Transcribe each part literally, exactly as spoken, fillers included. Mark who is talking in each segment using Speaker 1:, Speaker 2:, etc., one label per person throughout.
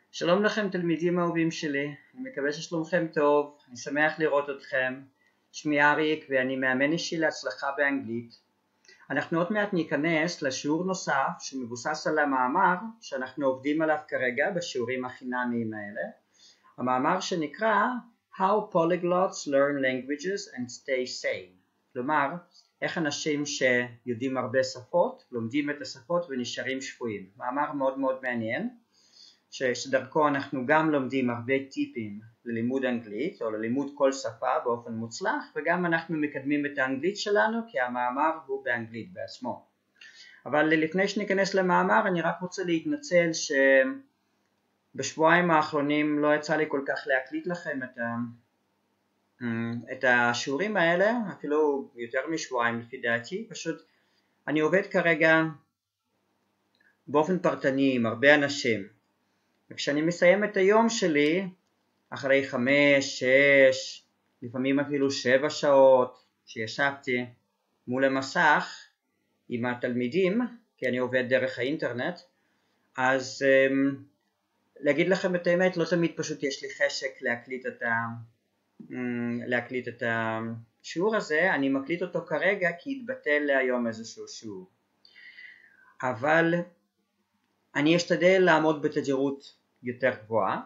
Speaker 1: שלום לכם תלמידים אהובים שלי, אני מקווה ששלומכם טוב, אני שמח לראות אתכם. שמי אריק ואני מאמן אישי להצלחה באנגלית. אנחנו עוד מעט ניכנס לשיעור נוסף שמבוסס על המאמר שאנחנו עובדים עליו כרגע בשיעורים החינמיים האלה. המאמר שנקרא How Polyglots Learn Languages and Stay Sane. כלומר, איך אנשים שיודעים הרבה שפות לומדים את השפות ונשארים שפויים. מאמר מאוד מאוד מעניין. שדרכו אנחנו גם לומדים הרבה טיפים ללימוד אנגלית או ללימוד כל שפה באופן מוצלח, וגם אנחנו מקדמים את האנגלית שלנו כי המאמר הוא באנגלית בעצמו. אבל לפני שניכנס למאמר אני רק רוצה להתנצל שבשבועיים האחרונים לא יצא לי כל כך להקליט לכם את, ה... את השיעורים האלה, אפילו יותר משבועיים לפי דעתי. פשוט אני עובד כרגע באופן פרטני עם הרבה אנשים, וכשאני מסיים את היום שלי, אחרי חמש, שש, לפעמים אפילו שבע שעות שישבתי מול המסך עם התלמידים, כי אני עובד דרך האינטרנט, אז um, להגיד לכם את האמת, לא תמיד פשוט יש לי חשק להקליט את, ה, um, להקליט את השיעור הזה. אני מקליט אותו כרגע כי התבטל להיום איזשהו שיעור. אבל אני אשתדל לעמוד בתדירות יותר גבוהה,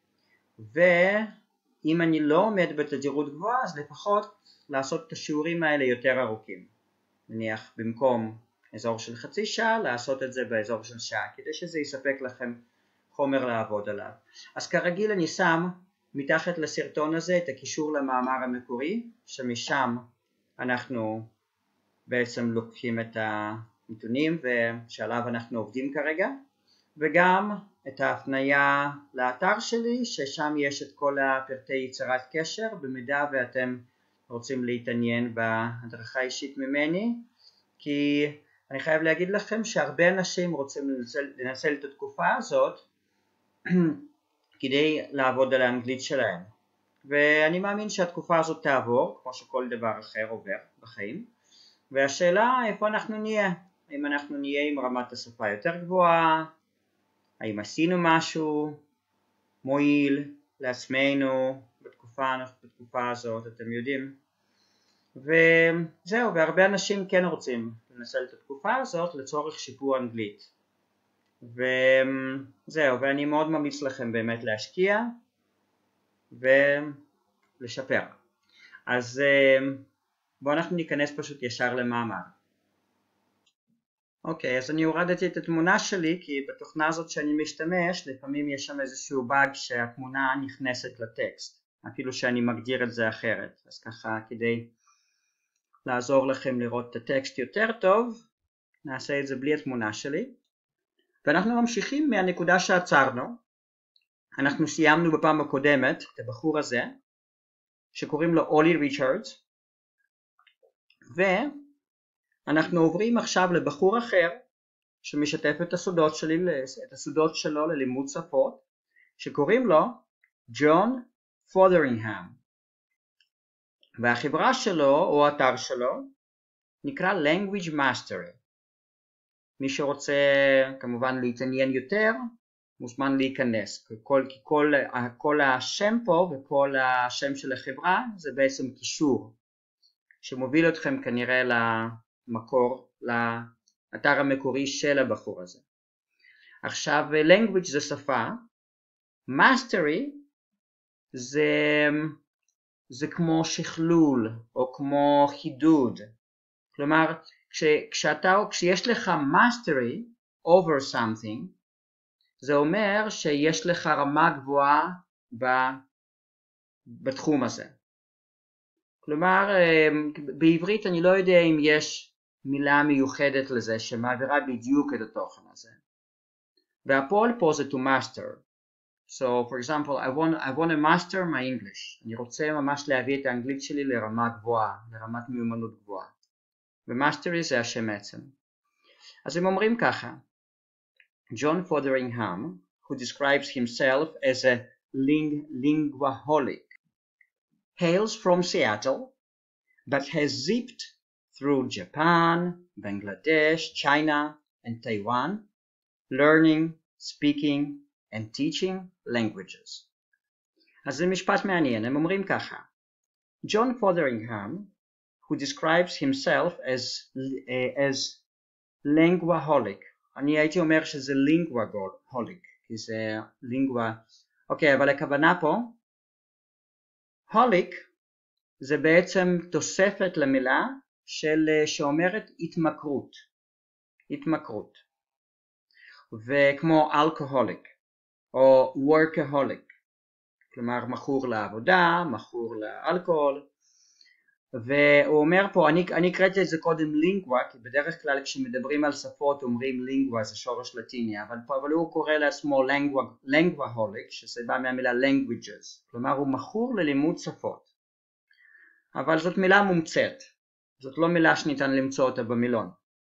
Speaker 1: ואם אני לא עומד בתדירות גבוהה אז לפחות לעשות את השיעורים האלה יותר ארוכים. נניח במקום אזור של חצי שעה לעשות את זה באזור של שעה, כדי שזה יספק לכם חומר לעבוד עליו. אז כרגיל אני שם מתחת לסרטון הזה את הקישור למאמר המקורי, שמשם אנחנו בעצם לוקחים את הנתונים ושעליו אנחנו עובדים כרגע, וגם את ההפניה לאתר שלי, ששם יש את כל הפרטי יצירת קשר, במידה ואתם רוצים להתעניין בהדרכה אישית ממני, כי אני חייב להגיד לכם שהרבה אנשים רוצים לנצל, לנצל את התקופה הזאת כדי לעבוד על האנגלית שלהם, ואני מאמין שהתקופה הזאת תעבור, כמו שכל דבר אחר עובר בחיים, והשאלה איפה אנחנו נהיה, אם אנחנו נהיה עם רמת השפה יותר גבוהה, האם עשינו משהו מועיל לעצמנו בתקופה, בתקופה הזאת, אתם יודעים. וזהו, והרבה אנשים כן רוצים לנצל את התקופה הזאת לצורך שיפור אנגלית. וזהו, ואני מאוד ממליץ לכם באמת להשקיע ולשפר. אז בואו אנחנו ניכנס פשוט ישר למאמר. אוקיי, אז אני הורדתי את התמונה שלי, כי בתוכנה הזאת שאני משתמש, לפעמים יש שם איזשהו באג שהתמונה נכנסת לטקסט, אפילו שאני מגדיר את זה אחרת. אז ככה, כדי לעזור לכם לראות את הטקסט יותר טוב, נעשה את זה בלי התמונה שלי. ואנחנו ממשיכים מהנקודה שעצרנו. אנחנו סיימנו בפעם הקודמת את הבחור הזה, שקוראים לו אולי ריצ'רדס, ו... אנחנו עוברים עכשיו לבחור אחר שמשתף את הסודות שלי, את הסודות שלו ללימוד שפות, שקוראים לו ג'ון פודרינגהאם, והחברה שלו או האתר שלו נקרא Language Mastery. מי שרוצה כמובן להתעניין יותר מוזמן להיכנס, כל, כל, כל השם פה וכל השם של החברה זה בעצם קישור שמוביל אתכם כנראה ל מקור לאתר המקורי של הבחור הזה. עכשיו, language זה שפה, mastery זה, זה כמו שכלול או כמו חידוד. כלומר, כש, כשאתה, כשיש לך mastery over something, זה אומר שיש לך רמה גבוהה ב, בתחום הזה. כלומר, בעברית אני לא יודע אם יש מילה מיוחדת לזה שמעבירה בדיוק את התוכן הזה. והפועל פה זה to master. So, for example, I want, I want to master my English. אני רוצה ממש להביא את האנגלית שלי לרמה גבוהה, לרמת מיומנות גבוהה. ו-mastery זה השם עצם. אז הם אומרים ככה, John Fotheringham, who describes himself as a ling linguaholic, hails from Seattle, but has zipped through Japan, Bangladesh, China, and Taiwan, learning, speaking, and teaching languages. אז זה משפט מעניין, הם אומרים ככה. John Fotheringham, who describes himself as, uh, as linguaholic. אני הייתי אומר שזה linguaholic, כי זה lingua... אוקיי, אבל הכוונה פה, holic זה בעצם תוספת למילה של, שאומרת התמכרות. התמכרות. וכמו alcoholic, או workaholic. כלומר, מכור לעבודה, מכור לאלכוהול. והוא אומר פה, אני, אני קראתי את זה קודם לינגווה, כי בדרך כלל כשמדברים על שפות אומרים לינגווה, זה שורש לטיני, אבל פה אבל הוא קורא לעצמו לינגווהוליק, שזה בא מהמילה languages, כלומר הוא מכור ללימוד שפות. אבל זאת מילה מומצאת, זאת לא מילה שניתן למצוא אותה במילון.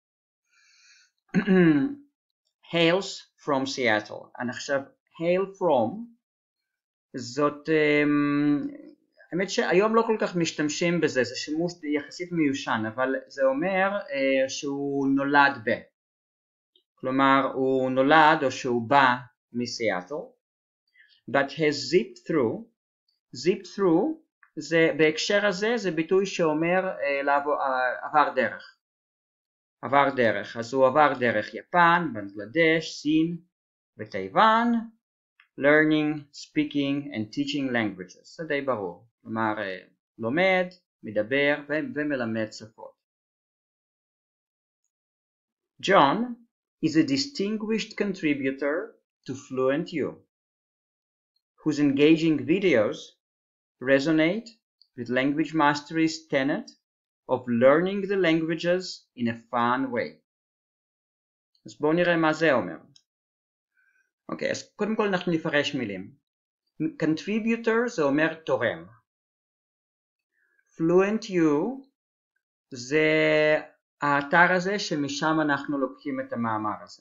Speaker 1: Hails from Seattle, אני חושב, hail from, זאת... האמת שהיום לא כל כך משתמשים בזה, זה שימוש יחסית מיושן, אבל זה אומר uh, שהוא נולד ב. כלומר, הוא נולד או שהוא בא מסיאטל, but has zipped through. zipped through, זה, בהקשר הזה זה ביטוי שאומר uh, לעבור, uh, עבר דרך. עבר דרך, אז הוא עבר דרך יפן, בנגלדש, סין וטייוואן, learning, speaking and teaching languages. זה די ברור. כלומר, לומד, מדבר ומלמד שפות. John is a distinguished contributor to FluentU, whose engaging videos resonate with Language Mastery's tenet of learning the languages in a fun way. אז בואו נראה מה זה אומר. אוקיי, אז קודם כל אנחנו נפרש מילים. Contributor זה אומר תורם. FluentU זה האתר הזה שמשם אנחנו לוקחים את המאמר הזה.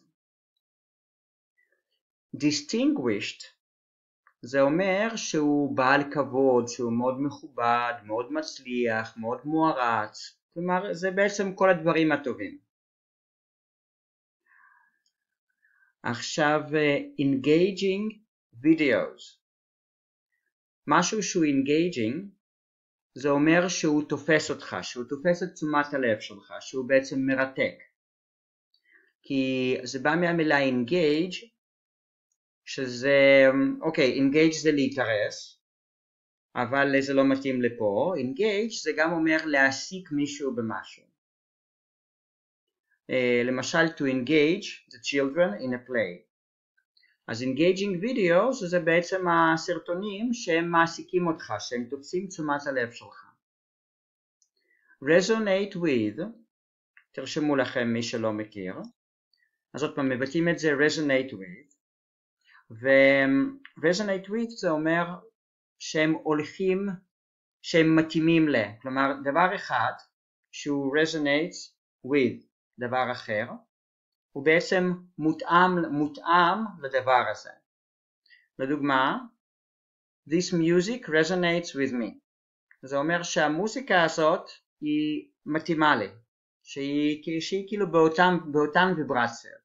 Speaker 1: Distinguished זה אומר שהוא בעל כבוד, שהוא מאוד מכובד, מאוד מצליח, מאוד מוערץ. כלומר, זה בעצם כל הדברים הטובים. עכשיו, engaging videos. משהו שהוא engaging, זה אומר שהוא תופס אותך, שהוא תופס את תשומת הלב שלך, שהוא בעצם מרתק. כי זה בא מהמילה engage, שזה, אוקיי, engage זה להתארס, אבל זה לא מתאים לפה. engage זה גם אומר להעסיק מישהו במשהו. Uh, למשל, to engage the children in a play. אז engaging videos זה בעצם הסרטונים שהם מעסיקים אותך, שהם תופסים תשומת הלב שלך. resonate with, תרשמו לכם מי שלא מכיר. אז עוד פעם מבטאים את זה resonate with. ו-resonate with זה אומר שהם הולכים, שהם מתאימים ל. כלומר, דבר אחד שהוא resonates with דבר אחר, הוא בעצם מותאם, מותאם לדבר הזה. לדוגמה, this music resonates with me. זה אומר שהמוזיקה הזאת היא מתאימה לי, שהיא, שהיא כאילו באותן, באותן ויברציות.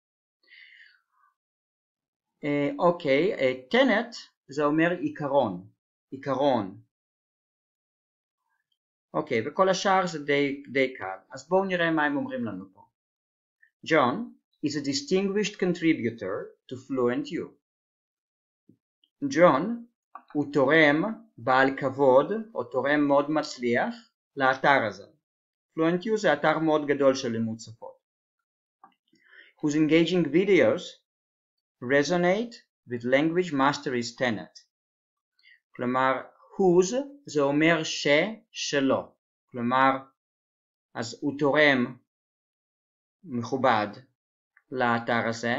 Speaker 1: אוקיי, uh, okay, uh, tenet זה אומר עיקרון, עיקרון. אוקיי, okay, וכל השאר זה די, די קל. אז בואו נראה מה הם אומרים לנו פה. John is a distinguished contributor to FluentU. John הוא תורם בעל כבוד, או תורם מאוד מצליח, לאתר הזה. FluentU זה אתר מאוד גדול של לימוד שפות. Whose engaging videos resonate with Language Mastery's tenet. כלומר, whose זה אומר ש, שלו. כלומר, אז הוא תורם מכובד לאתר הזה,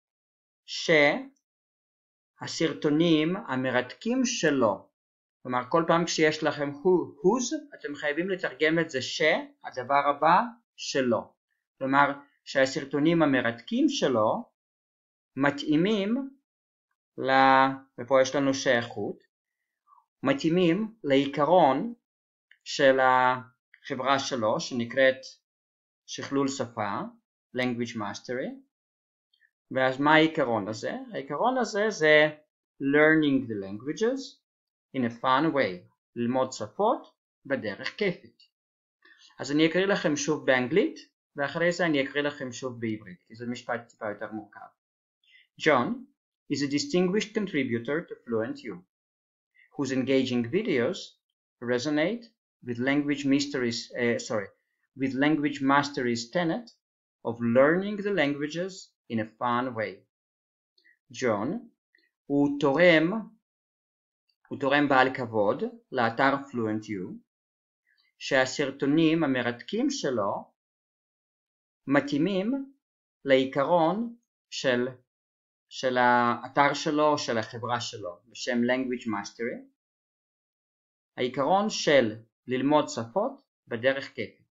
Speaker 1: שהסרטונים המרתקים שלו, כלומר, כל פעם כשיש לכם whose, אתם חייבים לתרגם את זה שהדבר הבא שלו. כלומר, שהסרטונים המרתקים שלו מתאימים, ל... ופה יש לנו שייכות, מתאימים לעיקרון של החברה שלו שנקראת שכלול שפה, Language Mastery, ואז מה העיקרון הזה? העיקרון הזה זה learning the languages in a fun way, ללמוד שפות בדרך כיפית. אז אני אקריא לכם שוב באנגלית, ואחרי זה אני אקריא לכם שוב בעברית, כי זה משפט טיפה יותר מורכב. John is a distinguished contributor to FluentU, whose engaging videos resonate with language mysteries, uh, sorry, with language mastery's tenet of learning the languages in a fun way. John הוא תורם, הוא תורם בעל כבוד לאתר FluentU, שהסרטונים המרתקים שלו מתאימים לעיקרון של, של האתר שלו, של החברה שלו, בשם Language Mastery, העיקרון של ללמוד שפות בדרך כיפית.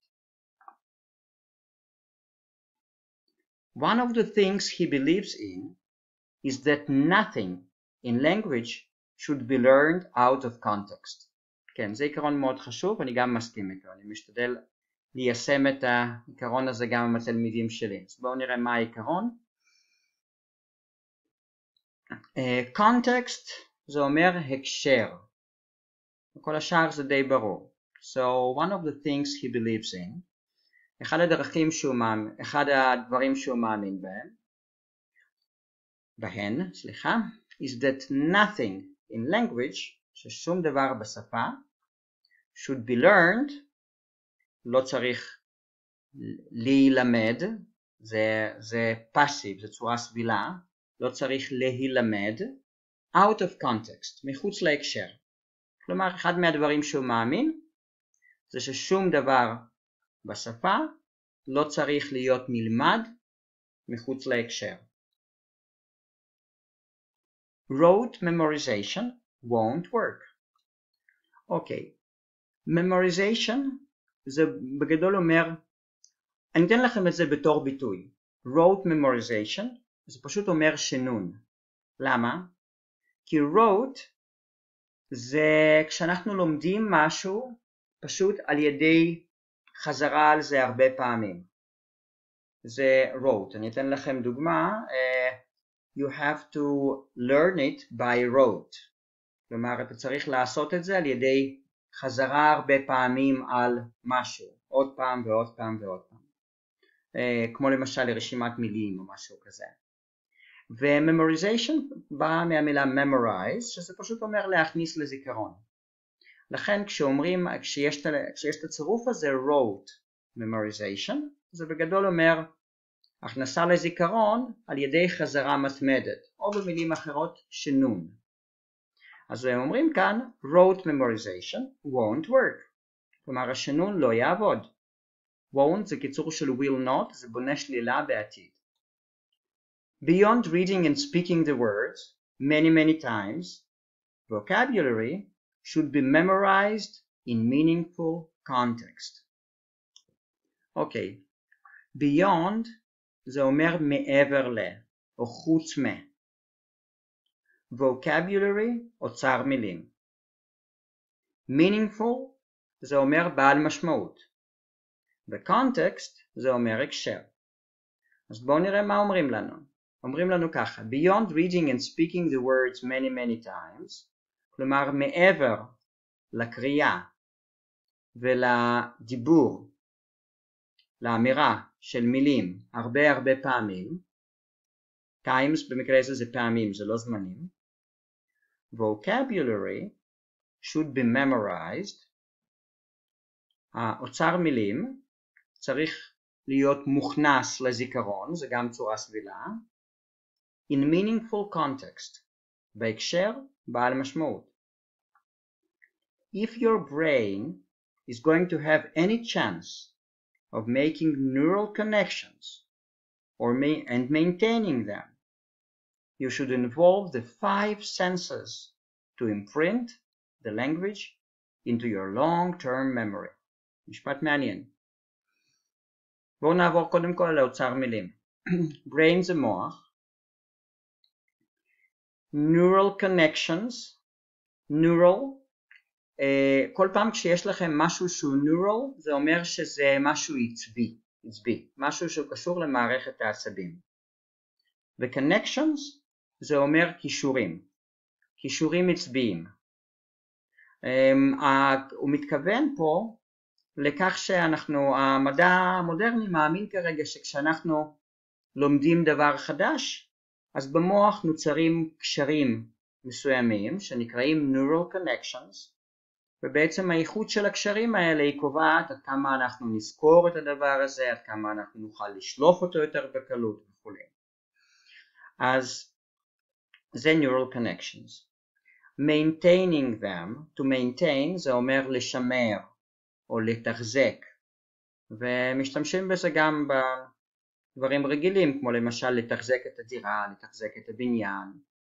Speaker 1: One of the things he believes in is that nothing in language should be learned out of context. כן, זה עיקרון מאוד חשוב, אני גם מסכים איתו, אני משתדל ליישם את העיקרון הזה גם עם התלמידים שלי. אז בואו נראה מה העיקרון. Context זה אומר הקשר, וכל השאר זה די ברור. So one of the things he believes in, אחד הדרכים שהוא מאמין, אחד הדברים שהוא מאמין בהם, בהן, סליחה, is that nothing in language, ששום דבר בשפה, should be learned, לא צריך להילמד, זה, זה passive, זה צורה סבילה, לא צריך להילמד, out of context, מחוץ להקשר. כלומר, אחד מהדברים שהוא מאמין, זה ששום דבר בשפה לא צריך להיות נלמד מחוץ להקשר. Rote memorization won't work. אוקיי, memorization זה בגדול אומר, אני אתן לכם את זה בתור ביטוי. Rote memorization זה פשוט אומר שנון. למה? כי rote זה כשאנחנו לומדים משהו פשוט על ידי חזרה על זה הרבה פעמים. זה rote. אני אתן לכם דוגמה. Uh, you have to learn it by rote. כלומר, אתה צריך לעשות את זה על ידי חזרה הרבה פעמים על משהו. עוד פעם ועוד פעם ועוד פעם. Uh, כמו למשל לרשימת מילים או משהו כזה. ו-memorization באה מהמילה memorize, שזה פשוט אומר להכניס לזיכרון. לכן כשאומרים, כשיש, כשיש את הצירוף הזה, rote memorization, זה בגדול אומר הכנסה לזיכרון על ידי חזרה מתמדת, או במילים אחרות שנון. אז הם אומרים כאן, rote memorization won't work. כלומר, השנון לא יעבוד. won't זה קיצור של will not, זה בונה שלילה בעתיד. Beyond reading and speaking the words many, many times, vocabulary should be memorized in meaningful context. אוקיי, okay. Beyond זה אומר מעבר ל, או חוץ מ. Vocabulary, אוצר מילים. Meaningful זה אומר בעל משמעות. ו-context זה אומר הקשר. אז בואו נראה מה אומרים לנו. אומרים לנו ככה, beyond reading and speaking the words many many times, כלומר מעבר לקריאה ולדיבור, לאמירה של מילים הרבה הרבה פעמים, times במקרה הזה זה פעמים, זה לא זמנים, vocabulary should be memorized, האוצר מילים צריך להיות מוכנס לזיכרון, זה גם צורה סבילה, in meaningful context, בהקשר בעל משמעות. If your brain is going to have any chance of making neural connections or ma- and maintaining them, you should involve the five senses to imprint the language into your long-term memory. משפט מעניין. בואו נעבור קודם כל לאוצר מילים. brain זה מוח. neural connections, neural, uh, כל פעם כשיש לכם משהו שהוא neural, זה אומר שזה משהו עצבי, עצבי, משהו שהוא קשור למערכת העצבים. ו-connections זה אומר קישורים, קישורים עצביים. הוא מתכוון פה לכך שאנחנו, המדע המודרני מאמין כרגע שכשאנחנו לומדים דבר חדש, אז במוח נוצרים קשרים מסוימים שנקראים neural connections, ובעצם האיכות של הקשרים האלה היא קובעת עד כמה אנחנו נזכור את הדבר הזה, עד כמה אנחנו נוכל לשלוף אותו יותר בקלות וכו'. אז זה neural connections. Maintaining them, to maintain זה אומר לשמר או לתחזק, ומשתמשים בזה גם בדברים רגילים, כמו למשל לתחזק את הדירה, לתחזק את הבניין.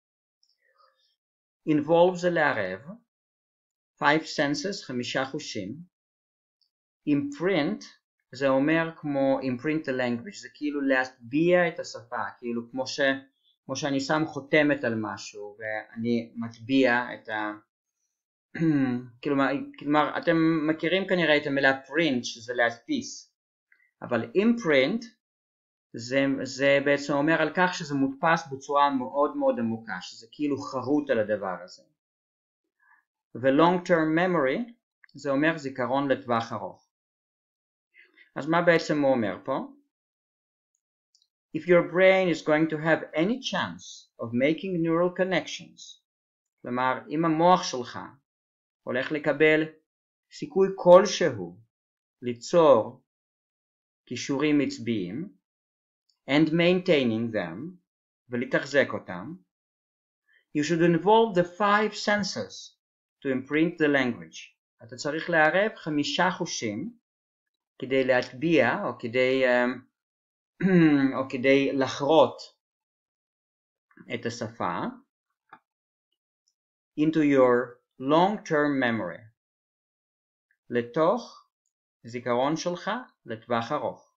Speaker 1: Involve זה לערב, five senses, חמישה חושים. Imprint זה אומר כמו imprint the language, זה כאילו להטביע את השפה, כאילו כמו, ש, כמו שאני שם חותמת על משהו ואני מטביע את ה... כלומר, כלומר, אתם מכירים כנראה את המילה print, שזה להדפיס, אבל imprint זה, זה בעצם אומר על כך שזה מודפס בצורה מאוד מאוד עמוקה, שזה כאילו חרוט על הדבר הזה. ו-long term memory זה אומר זיכרון לטווח ארוך. אז מה בעצם הוא אומר פה? If your brain is going to have any chance of making neural connections, כלומר, אם המוח שלך הולך לקבל סיכוי כלשהו ליצור קישורים עצביים, and maintaining them, ולתחזק אותם, you should involve the five senses to imprint the language. אתה צריך לערב חמישה חושים כדי להטביע או כדי, או כדי לחרות את השפה into your long-term memory, לתוך זיכרון שלך לטווח ארוך.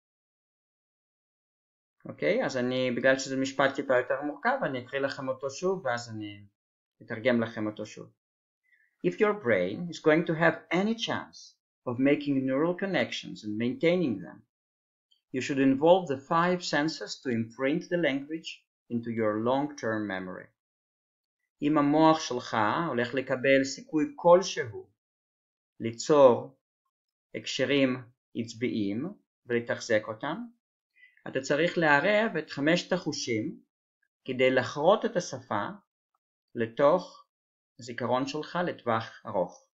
Speaker 1: אוקיי, אז אני, בגלל שזה משפט טיפה יותר מורכב, אני אקריא לכם אותו שוב ואז אני אתרגם לכם אותו שוב. If your brain is going to have any chance of making neural connections and maintaining them, you should involve the five senses to imprint the language into your long-term memory. אם המוח שלך הולך לקבל סיכוי כלשהו ליצור הקשרים עצביים ולתחזק אותם, אתה צריך לערב את חמשת החושים כדי לחרות את השפה לתוך הזיכרון שלך לטווח ארוך.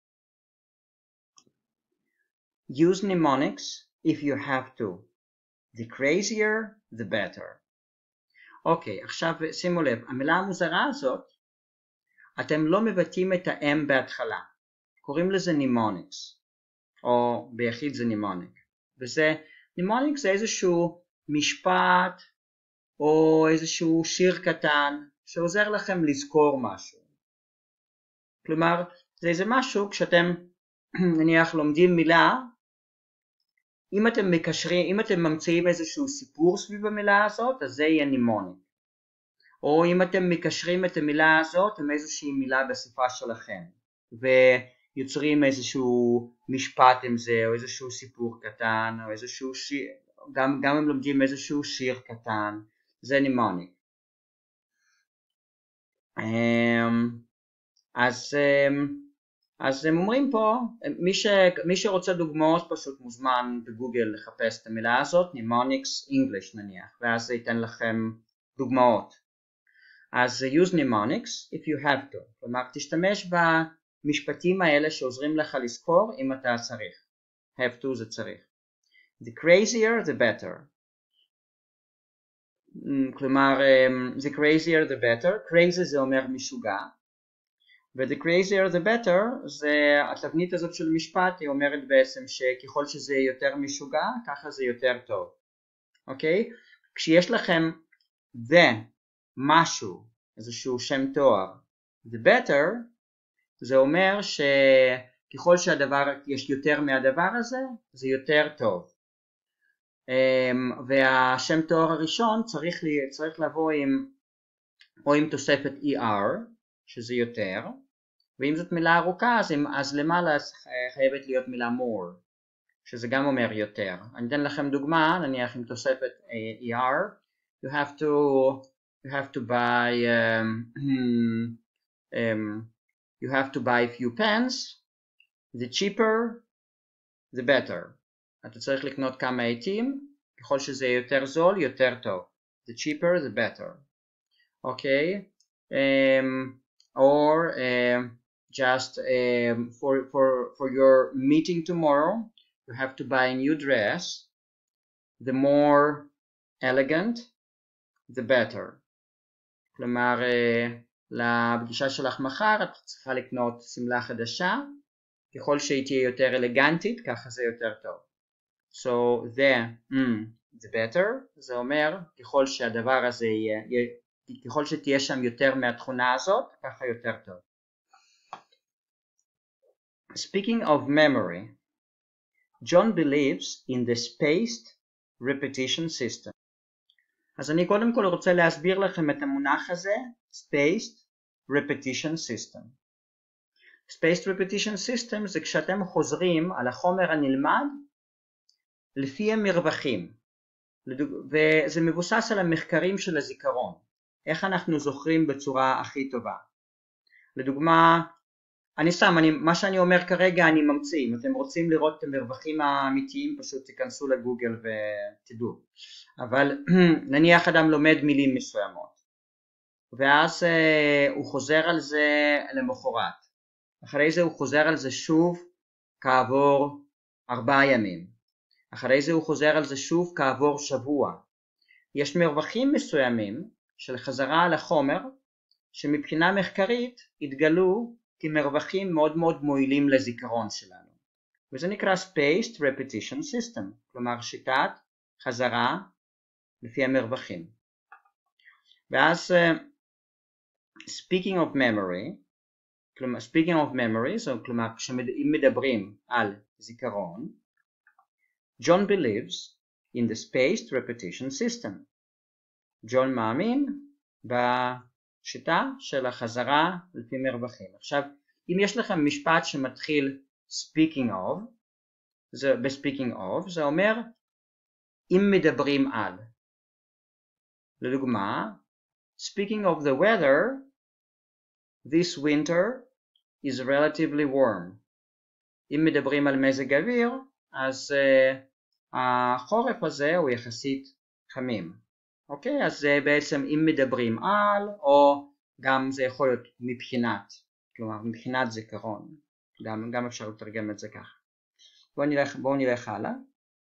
Speaker 1: Use mnemonics if you have to. The crazier, the better. אוקיי, עכשיו שימו לב, המילה המוזרה הזאת, אתם לא מבטאים את ה-M בהתחלה. קוראים לזה mnemonics, או ביחיד זה mnemonic. וזה, mnemonic זה איזשהו משפט, או איזשהו שיר קטן, שעוזר לכם לזכור משהו. כלומר, זה איזה משהו, כשאתם נניח לומדים מילה, אם אתם מקשרים, אם אתם ממציאים איזשהו סיפור סביב המילה הזאת, אז זה יהיה mnemonic. או אם אתם מקשרים את המילה הזאת עם איזושהי מילה בשפה שלכם, ויוצרים איזשהו משפט עם זה, או איזשהו סיפור קטן, או איזשהו שיר, גם, גם אם לומדים איזשהו שיר קטן, זה mnemonic. אז, אז הם אומרים פה, מי, ש, מי שרוצה דוגמאות פשוט מוזמן בגוגל לחפש את המילה הזאת, mnemonics English נניח, ואז זה ייתן לכם דוגמאות. אז use mnemonics if you have to, כלומר תשתמש במשפטים האלה שעוזרים לך לזכור אם אתה צריך. have to זה צריך. The crazier the better. כלומר, the crazier the better, crazy זה אומר משוגע, ו-the crazier the better זה התבנית הזאת של משפט, היא אומרת בעצם שככל שזה יותר משוגע, ככה זה יותר טוב. אוקיי? כשיש לכם the משהו, איזשהו שם תואר, the better, זה אומר שככל שהדבר, יש יותר מהדבר הזה, זה יותר טוב. והשם תואר הראשון צריך, לי, צריך לבוא עם, או עם תוספת er, שזה יותר, ואם זאת מילה ארוכה, אז, אז למעלה חייבת להיות מילה more, שזה גם אומר יותר. אני אתן לכם דוגמה, נניח עם תוספת er, you have to you have to buy um, um, you have to buy a few pens, the cheaper the better. אתה צריך לקנות כמה עטים, ככל שזה יותר זול יותר טוב. The cheaper the better. Okay, um, or um, just um, for for for your meeting tomorrow, you have to buy a new dress. The more elegant, the better. כלומר, לפגישה שלך מחר את צריכה לקנות שמלה חדשה. ככל שהיא תהיה יותר אלגנטית, ככה זה יותר טוב. So the mm, the better, זה אומר ככל שהדבר הזה יהיה, ככל שתהיה שם יותר מהתכונה הזאת, ככה יותר טוב. Speaking of memory, John believes in the spaced repetition system. אז אני קודם כל רוצה להסביר לכם את המונח הזה, spaced repetition system. spaced repetition system זה כשאתם חוזרים על החומר הנלמד לפי המרווחים, וזה מבוסס על המחקרים של הזיכרון, איך אנחנו זוכרים בצורה הכי טובה. לדוגמה, אני שם, אני, מה שאני אומר כרגע אני ממציא, אם אתם רוצים לראות את המרווחים האמיתיים פשוט תיכנסו לגוגל ותדעו. אבל נניח אדם לומד מילים מסוימות, ואז uh, הוא חוזר על זה למחרת, אחרי זה הוא חוזר על זה שוב כעבור ארבעה ימים, אחרי זה הוא חוזר על זה שוב כעבור שבוע. יש מרווחים מסוימים של חזרה על החומר שמבחינה מחקרית התגלו כמרווחים מאוד מאוד מועילים לזיכרון שלנו, וזה נקרא spaced repetition system, כלומר שיטת חזרה לפי המרווחים. ואז uh, speaking of memory, כלומר speaking of memory, so, כלומר כשאם מדברים על זיכרון, John believes in the spaced repetition system. ג'ון מאמין בשיטה של החזרה לפי מרווחים. עכשיו, אם יש לכם משפט שמתחיל speaking of, זה, ב-speaking of, זה אומר אם מדברים על. לדוגמה, speaking of the weather, this winter is relatively warm. אם מדברים על מזג אוויר, אז uh, החורף הזה הוא יחסית חמים. אוקיי, אז זה בעצם אם מדברים על, או גם זה יכול להיות מבחינת, כלומר מבחינת זיכרון, גם, גם אפשר לתרגם את זה ככה. בואו נלך, בואו נלך הלאה.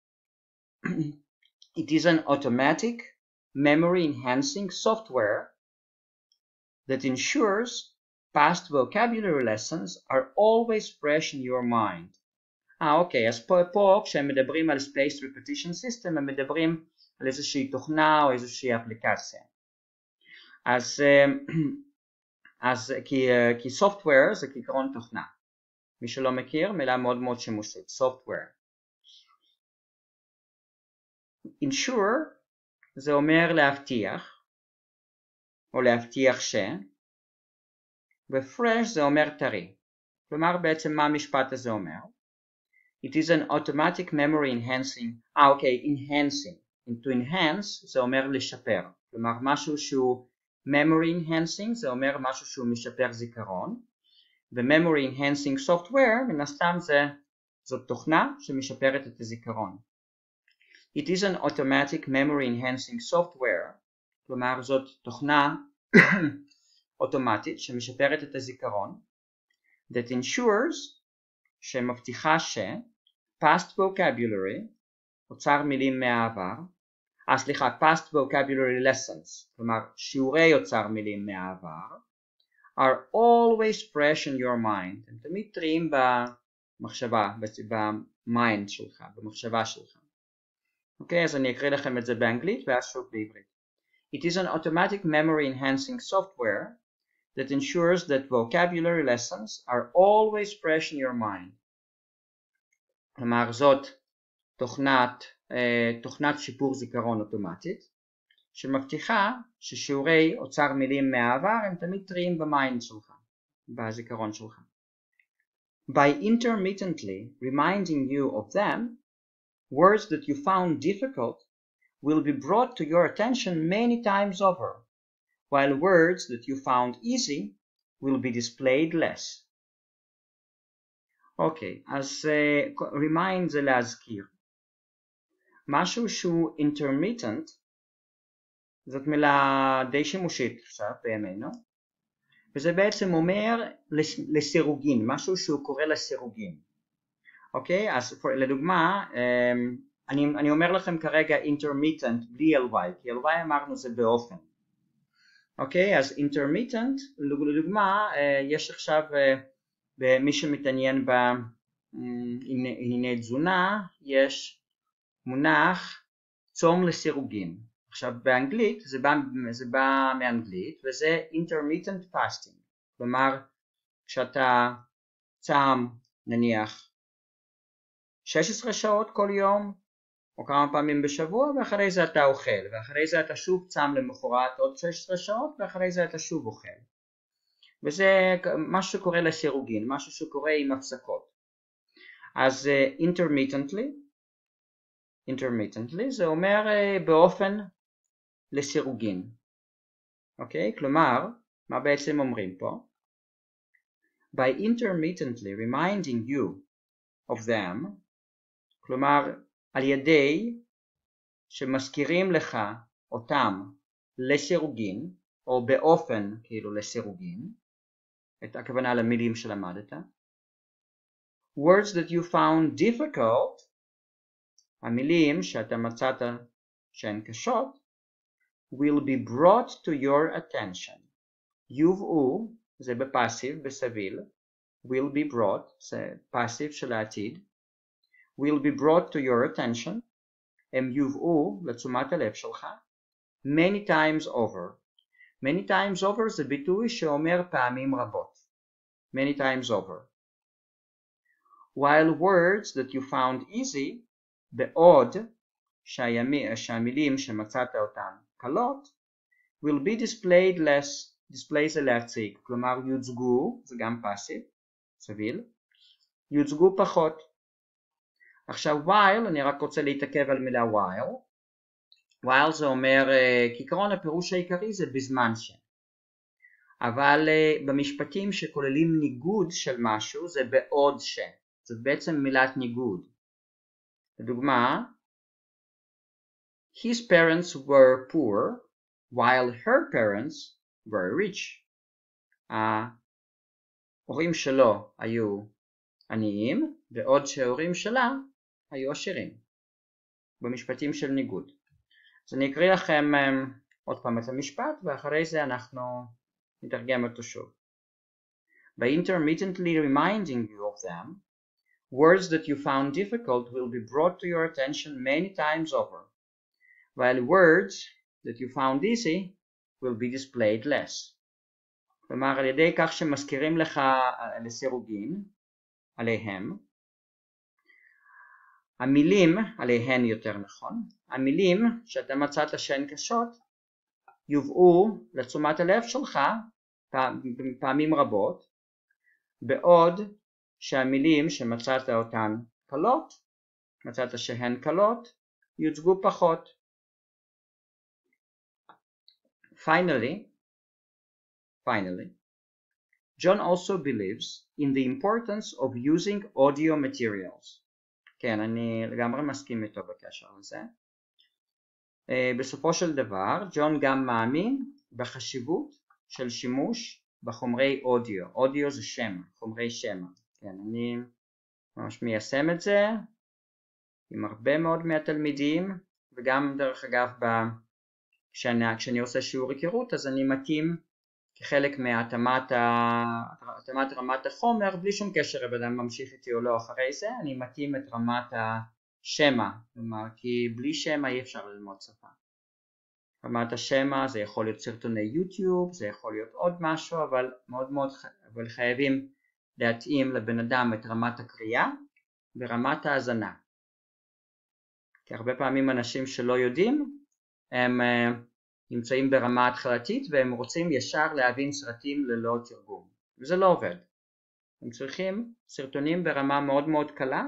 Speaker 1: It is an automatic memory enhancing software that ensures past vocabulary lessons are always fresh in your mind. אה, אוקיי, אז פה, פה כשהם מדברים על spaced repetition system, הם מדברים על איזושהי תוכנה או איזושהי אפליקציה. אז, אז כי, כי software זה כעיקרון תוכנה. מי שלא מכיר, מילה מאוד מאוד שימושית, software. ensure זה אומר להבטיח, או להבטיח ש, ו-fresh זה אומר טרי. כלומר בעצם מה המשפט הזה אומר? It is an automatic memory enhancing, אה אוקיי, enhancing. To enhance זה אומר לשפר. כלומר משהו שהוא memory enhancing זה אומר משהו שהוא משפר זיכרון. ו-memory enhancing software מן הסתם זה, זאת תוכנה שמשפרת את הזיכרון. It is an automatic memory enhancing software, כלומר זאת תוכנה אוטומטית שמשפרת את הזיכרון, that ensures, שמבטיחה ש, past vocabulary, אוצר מילים מהעבר, אה סליחה, past vocabulary lessons, כלומר שיעורי אוצר מילים מהעבר, are always fresh in your mind, הם תמיד טריים במחשבה, במיינד שלך, במחשבה שלך. אוקיי, אז אני אקריא לכם את זה באנגלית ואז שוב בעברית. It is an automatic memory enhancing software that ensures that vocabulary lessons are always fresh in your mind. כלומר זאת תוכנת, תוכנת שיפור זיכרון אוטומטית, שמבטיחה ששיעורי אוצר מילים מהעבר הם תמיד טריים במיינד שלך, בזיכרון שלך. By intermittently reminding you of them, words that you found difficult will be brought to your attention many times over, while words that you found easy will be displayed less. אוקיי, אז uh, remind זה להזכיר. משהו שהוא intermittent, זאת מילה די שימושית עכשיו בימינו, וזה בעצם אומר לסירוגין, משהו שהוא קורא לסירוגין. אוקיי, אז לדוגמה, אני, אני אומר לכם כרגע intermittent בלי ly, כי ly אמרנו זה באופן. אוקיי, אז intermittent, לדוגמה, יש עכשיו, במי שמתעניין בענייני תזונה, יש מונח צום לסירוגין. עכשיו באנגלית, זה בא, זה בא מאנגלית, וזה intermittent fasting. כלומר, כשאתה צם נניח שש עשרה שעות כל יום, או כמה פעמים בשבוע, ואחרי זה אתה אוכל, ואחרי זה אתה שוב צם למחרת עוד שש עשרה שעות, ואחרי זה אתה שוב אוכל. וזה משהו שקורה לסירוגין, משהו שקורה עם הפסקות. אז uh, intermittently, intermittently זה אומר uh, באופן לסירוגין. אוקיי? כלומר, מה בעצם אומרים פה? By intermittently reminding you of them, כלומר, על ידי שמזכירים לך אותם לסירוגין, או באופן כאילו לסירוגין, את הכוונה למילים שלמדת. Words that you found difficult, המילים שאתה מצאת שהן קשות, will be brought to your attention. יובאו, זה בפסיב, בסביל, will be brought, זה פסיב של העתיד, will be brought to your attention, הם יובאו לתשומת הלב שלך, many times over. many times over זה ביטוי שאומר פעמים רבות. many times over. While words that you found easy, בעוד שהימי, שהמילים שמצאת אותן קלות, will be displayed less, display זה להציג, כלומר יוצגו, זה גם פסיב, סביל, יוצגו פחות. עכשיו while, אני רק רוצה להתעכב על מילה while, while זה אומר, כעיקרון הפירוש העיקרי זה בזמן ש. אבל במשפטים שכוללים ניגוד של משהו זה בעוד ש. זאת בעצם מילת ניגוד. לדוגמה, his parents were poor while her parents were rich. ההורים שלו היו עניים, בעוד שההורים שלה היו עשירים. במשפטים של ניגוד. אז אני אקריא לכם um, עוד פעם את המשפט, ואחרי זה אנחנו נתרגם אותו שוב. By intermittently reminding you of them, words that you found difficult will be brought to your attention many times over, while words that you found easy will be displayed less. כלומר, על ידי כך שמזכירים לך לסירוגין, עליהם, המילים, עליהן יותר נכון, המילים שאתה מצאת שהן קשות, יובאו לתשומת הלב שלך פעמים רבות, בעוד שהמילים שמצאת אותן קלות, מצאת שהן קלות, יוצגו פחות. Finally, finally, John also believes in the importance of using audio materials. כן, אני לגמרי מסכים איתו בקשר לזה. Uh, בסופו של דבר, ג'ון גם מאמין בחשיבות של שימוש בחומרי אודיו. אודיו זה שם, חומרי שמע. כן, אני ממש מיישם את זה עם הרבה מאוד מהתלמידים, וגם דרך אגב, כשאני, כשאני עושה שיעור היכרות, אז אני מתאים כחלק מהתאמת רמת החומר, בלי שום קשר אם אדם ממשיך איתי או לא אחרי זה, אני מתאים את רמת השמע, כלומר, כי בלי שמע אי אפשר ללמוד שפה. רמת השמע זה יכול להיות סרטוני יוטיוב, זה יכול להיות עוד משהו, אבל מאוד מאוד אבל חייבים להתאים לבן אדם את רמת הקריאה ורמת ההאזנה. כי הרבה פעמים אנשים שלא יודעים, הם נמצאים ברמה התחלתית והם רוצים ישר להבין סרטים ללא תרגום, וזה לא עובד. הם צריכים סרטונים ברמה מאוד מאוד קלה,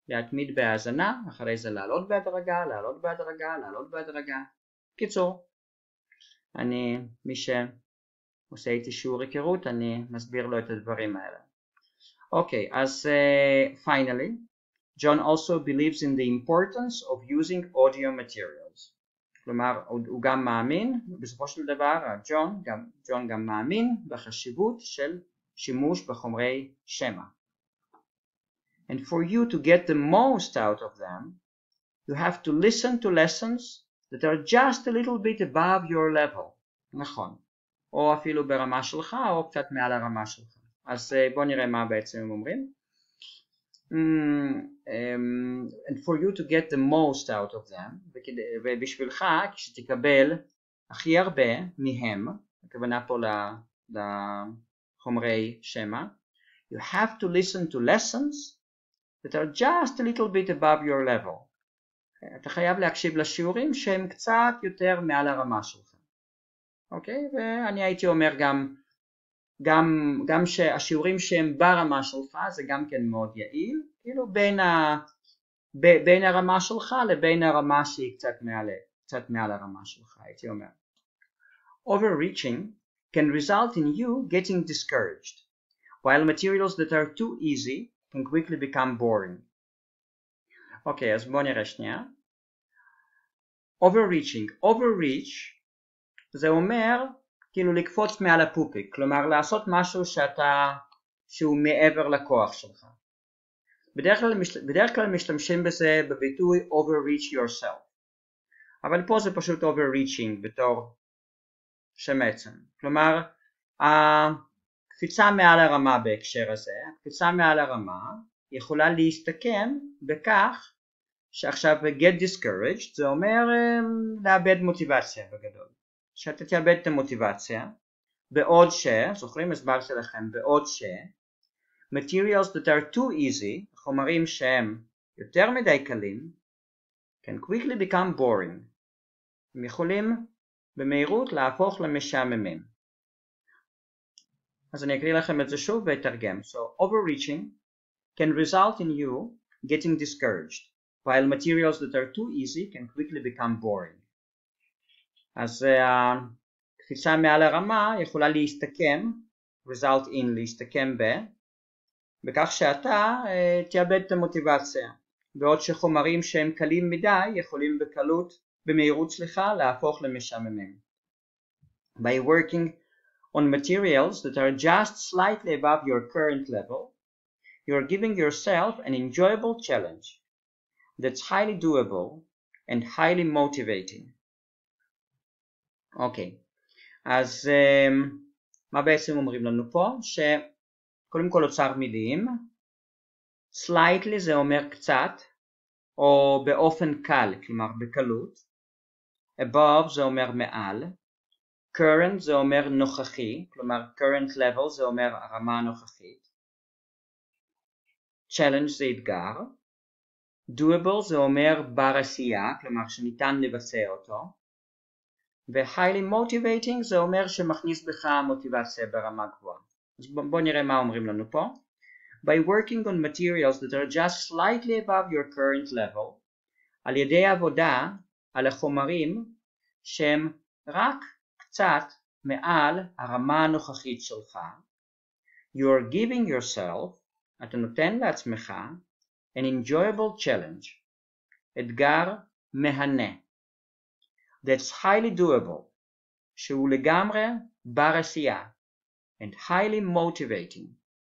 Speaker 1: להתמיד בהאזנה, אחרי זה לעלות בהדרגה, לעלות בהדרגה, לעלות בהדרגה. קיצור, אני, מי שעושה איתי שיעור היכרות, אני מסביר לו את הדברים האלה. אוקיי, אז uh, finally, John also believes in the importance of using audio materials. כלומר, הוא גם מאמין, בסופו של דבר, ג'ון גם, ג'ון גם מאמין בחשיבות של שימוש בחומרי שמע. And for you to get the most out of them, you have to listen to lessons that are just a little bit above your level. נכון. או אפילו ברמה שלך, או קצת מעל הרמה שלך. אז בוא נראה מה בעצם הם אומרים. Mm, um, and for you to get the most out of them, ובשבילך, כשתקבל הכי הרבה מהם, הכוונה פה לחומרי שמע, you have to listen to lessons that are just a little bit above your level. אתה חייב להקשיב לשיעורים שהם קצת יותר מעל הרמה שלך. אוקיי? ואני הייתי אומר גם, גם, גם שהשיעורים שהם ברמה שלך זה גם כן מאוד יעיל, כאילו בין, ה, ב, בין הרמה שלך לבין הרמה שהיא קצת מעל, קצת מעל הרמה שלך, הייתי אומר. Overreaching can result in you getting discouraged, while materials that are too easy can quickly become boring. אוקיי, אז בוא נראה שנייה. Overreaching, overreach זה אומר כאילו לקפוץ מעל הפופיק, כלומר לעשות משהו שאתה, שהוא מעבר לכוח שלך. בדרך כלל, בדרך כלל משתמשים בזה בביטוי overreach yourself, אבל פה זה פשוט overreaching בתור שם עצם. כלומר, הקפיצה מעל הרמה בהקשר הזה, הקפיצה מעל הרמה יכולה להסתכם בכך שעכשיו get discouraged זה אומר לאבד מוטיבציה בגדול. שאתה תאבד את המוטיבציה, בעוד ש, זוכרים הסברתי לכם, בעוד ש, materials that are too easy, חומרים שהם יותר מדי קלים, can quickly become boring. הם יכולים במהירות להפוך למשעממים. אז אני אקריא לכם את זה שוב ואתרגם. So, overreaching can result in you getting discouraged, while materials that are too easy can quickly become boring. אז הקפיצה מעל הרמה יכולה להסתכם, result in להסתכם ב, בכך שאתה uh, תאבד את המוטיבציה, בעוד שחומרים שהם קלים מדי יכולים בקלות, במהירות סליחה, להפוך למשעממים. By working on materials that are just slightly above your current level, you are giving yourself an enjoyable challenge that's highly doable and highly motivating. אוקיי, אז um, מה בעצם אומרים לנו פה? שקודם כל אוצר מילים, slightly זה אומר קצת, או באופן קל, כלומר בקלות, above זה אומר מעל, current זה אומר נוכחי, כלומר current level זה אומר הרמה הנוכחית, challenge זה אתגר, doable זה אומר בר עשייה, כלומר שניתן לבצע אותו, ו-highly motivating זה אומר שמכניס בך מוטיבציה ברמה גבוהה. אז בואו נראה מה אומרים לנו פה. By working on materials that are just slightly above your current level, על ידי עבודה על החומרים שהם רק קצת מעל הרמה הנוכחית שלך, you are giving yourself, אתה נותן לעצמך, an enjoyable challenge, אתגר מהנה. That's highly doable, שהוא לגמרי בר עשייה, and highly motivating,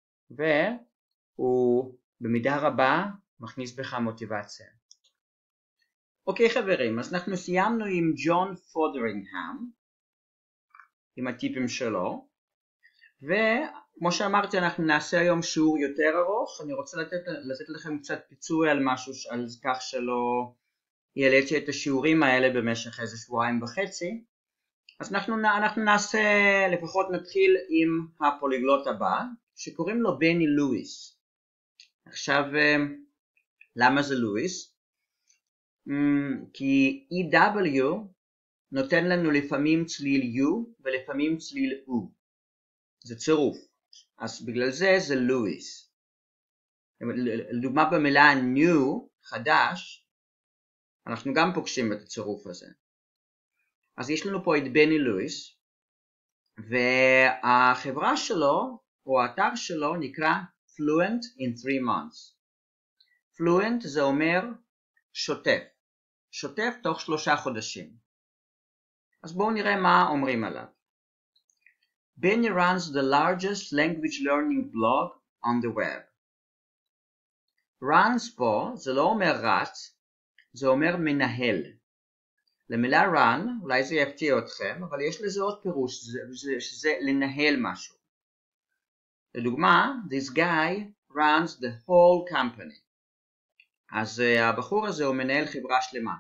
Speaker 1: והוא במידה רבה מכניס בך מוטיבציה. אוקיי חברים, אז אנחנו סיימנו עם ג'ון פודרינגהאם, עם הטיפים שלו, וכמו שאמרתי אנחנו נעשה היום שיעור יותר ארוך, אני רוצה לתת, לתת לכם קצת פיצוי על משהו, על כך שלא העליתי את השיעורים האלה במשך איזה שבועיים וחצי, אז אנחנו, אנחנו נעשה, לפחות נתחיל עם הפוליגלוט הבא, שקוראים לו בני לואיס. עכשיו, למה זה לואיס? כי E W נותן לנו לפעמים צליל U ולפעמים צליל U. זה צירוף. אז בגלל זה זה לואיס. לדוגמה במילה new, חדש, אנחנו גם פוגשים את הצירוף הזה. אז יש לנו פה את בני לואיס, והחברה שלו, או האתר שלו, נקרא Fluent in three months. Fluent זה אומר שוטף. שוטף תוך שלושה חודשים. אז בואו נראה מה אומרים עליו. Benny runs the largest language learning blog on the web. runs פה זה לא אומר רץ, זה אומר מנהל. למילה run, אולי זה יפתיע אתכם, אבל יש לזה עוד פירוש, שזה, שזה לנהל משהו. לדוגמה, this guy runs the whole company. אז הבחור הזה הוא מנהל חברה שלמה.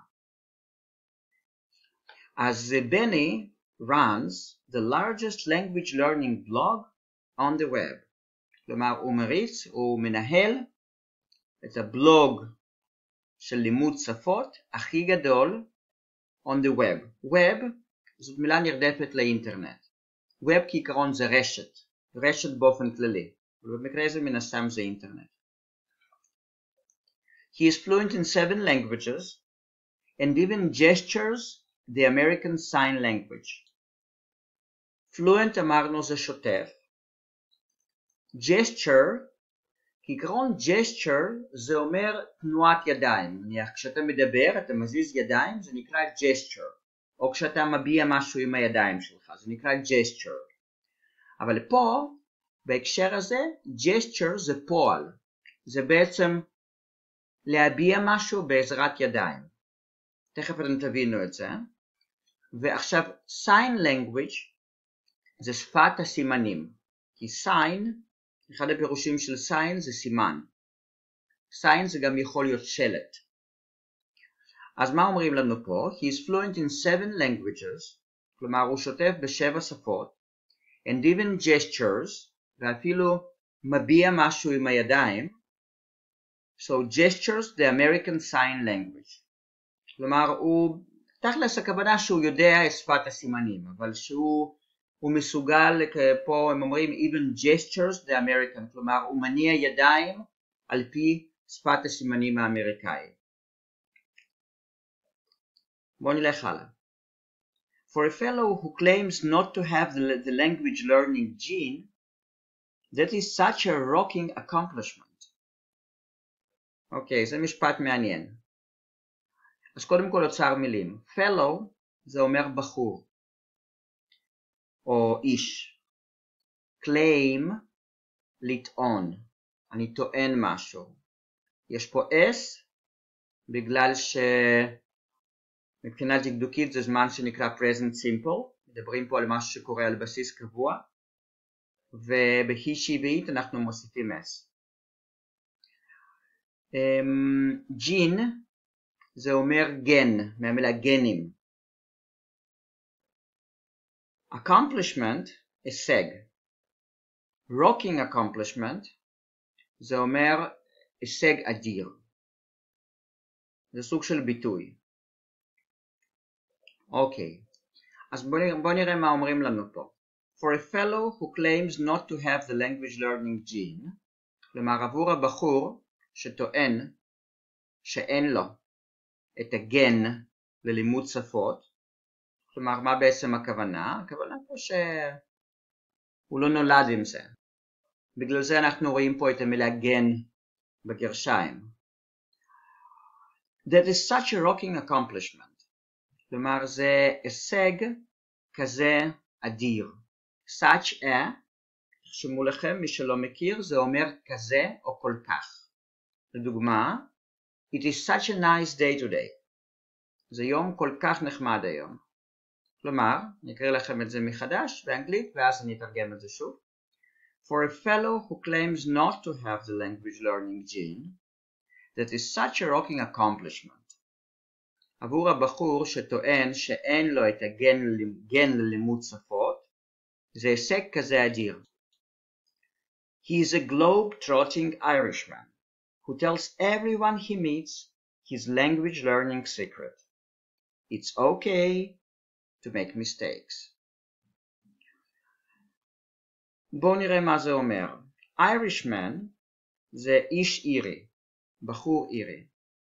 Speaker 1: אז בני runs the largest language learning blog on the web. כלומר, הוא מריץ, הוא מנהל את הבלוג של לימוד שפות הכי גדול on the web. web זאת מילה נרדפת לאינטרנט. web כעיקרון זה רשת, רשת באופן כללי. ובמקרה הזה מן הסתם זה אינטרנט. He is fluent in seven languages and even gestures the American Sign Language. fluent אמרנו זה שוטף. gesture, כעיקרון gesture זה אומר תנועת ידיים. כשאתה מדבר, אתה מזיז ידיים, זה נקרא gesture. או כשאתה מביע משהו עם הידיים שלך, זה נקרא gesture. אבל פה, בהקשר הזה, gesture זה פועל. זה בעצם להביע משהו בעזרת ידיים. תכף אתם תבינו את זה. ועכשיו, sign language זה שפת הסימנים. כי sign, אחד הפירושים של sign זה סימן. sign זה גם יכול להיות שלט. אז מה אומרים לנו פה? He is fluent in seven languages, כלומר הוא שוטף בשבע שפות, and even gestures, ואפילו מביע משהו עם הידיים. So gestures the American Sign Language. כלומר, הוא, תכלס הכוונה שהוא יודע את שפת הסימנים, אבל שהוא הוא מסוגל, פה הם אומרים even gestures the American, כלומר הוא מניע ידיים על פי שפת הסימנים האמריקאי. בואו נלך הלאה. For a fellow who claims not to have the, the language learning gene, that is such a rocking accomplishment. אוקיי, זה משפט מעניין. אז קודם כל אוצר מילים. fellow זה אומר בחור או איש. claim, לטעון. אני טוען משהו. יש פה s בגלל שמבחינה דקדוקית זה זמן שנקרא present simple. מדברים פה על משהו שקורה על בסיס קבוע. ובהי שיבית אנחנו מוסיפים s. ג'ין um, זה אומר גן, מהמילה גנים. accomplishment, הישג. rocking accomplishment זה אומר הישג אדיר. זה סוג של ביטוי. אוקיי, אז בוא נראה, בוא נראה מה אומרים לנו פה. For a fellow who claims not to have the language learning gene, כלומר עבור הבחור שטוען שאין לו את הגן ללימוד שפות, כלומר מה בעצם הכוונה? הכוונה פה שהוא לא נולד עם זה. בגלל זה אנחנו רואים פה את המילה גן בגרשיים. That is such a rocking accomplishment. כלומר זה הישג כזה אדיר. such a, תרשמו לכם, מי שלא מכיר, זה אומר כזה או כל כך. לדוגמה, it is such a nice day today. זה יום כל כך נחמד היום. כלומר, אני אקריא לכם את זה מחדש באנגלית, ואז אני אתרגם את זה שוב. For a fellow who claims not to have the language learning gene, that is such a rocking accomplishment. עבור הבחור שטוען שאין לו את הגן ללימוד שפות, זה הישג כזה אדיר. He is a globe-trotting Irishman who tells everyone he meets his language learning secret. It's okay to make mistakes. בואו נראה מה זה אומר. Irishman זה איש אירי, בחור אירי.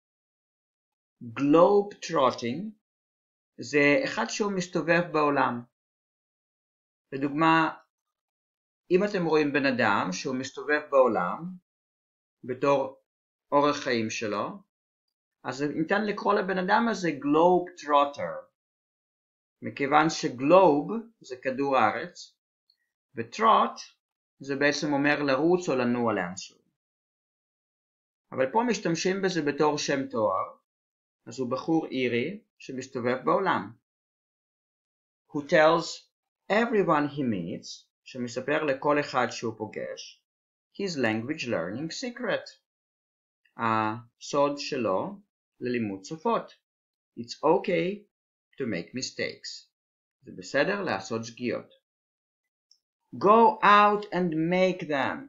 Speaker 1: גלוב טרוטינג זה אחד שהוא מסתובב בעולם. לדוגמה, אם אתם רואים בן אדם שהוא מסתובב בעולם בתור אורח חיים שלו, אז ניתן לקרוא לבן אדם הזה גלוב טרוטר, מכיוון שגלוב זה כדור הארץ, וטרוט זה בעצם אומר לרוץ או לנוע לאנשהו. אבל פה משתמשים בזה בתור שם תואר, אז הוא בחור אירי שמסתובב בעולם. Who tells everyone he meets, שמספר לכל אחד שהוא פוגש, his language learning secret, הסוד שלו ללימוד שפות. It's okay to make mistakes. זה בסדר לעשות שגיאות. Go out and make them.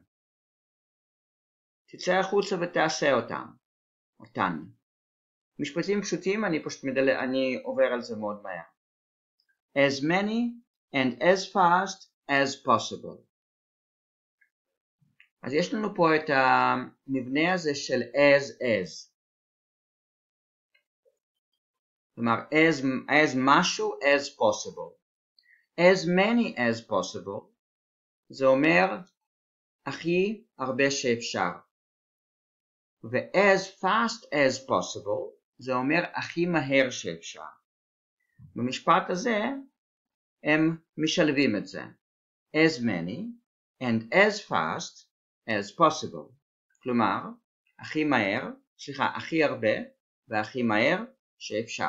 Speaker 1: תצא החוצה ותעשה אותם. אותן. משפטים פשוטים, אני פשוט מדל... אני עובר על זה מאוד מהר. As many and as fast as possible. אז יש לנו פה את המבנה הזה של as as. כלומר, as, as משהו, as possible. As many as possible, זה אומר הכי הרבה שאפשר. ו-as fast as possible, זה אומר הכי מהר שאפשר. במשפט הזה, הם משלבים את זה. As many and as fast as possible. כלומר, הכי מהר, סליחה, הכי הרבה והכי מהר שאפשר.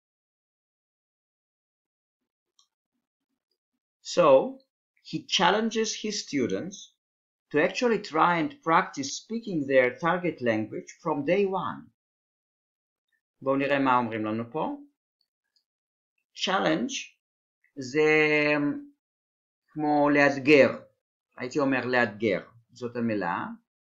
Speaker 1: So, he challenges his students to actually try and practice speaking their target language from day one. בואו נראה מה אומרים לנו פה. Challenge זה כמו לאתגר. הייתי אומר לאתגר. זאת המילה.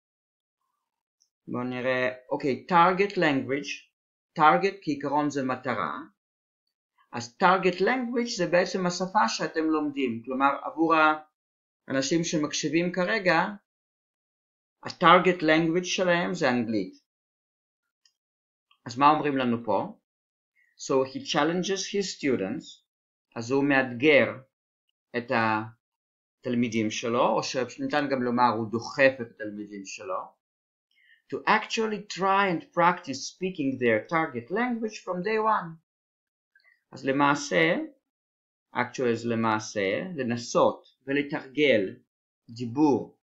Speaker 1: בואו נראה. אוקיי, target language. target כעיקרון זה מטרה. אז target language זה בעצם השפה שאתם לומדים. כלומר, עבור האנשים שמקשיבים כרגע, ה-target language שלהם זה אנגלית. אז מה אומרים לנו פה? So he challenges his students, אז הוא מאתגר את התלמידים שלו, או שניתן גם לומר הוא דוחף את התלמידים שלו, to actually try and practice speaking their target language from day one. אז למעשה, actually זה למעשה, לנסות ולתרגל דיבור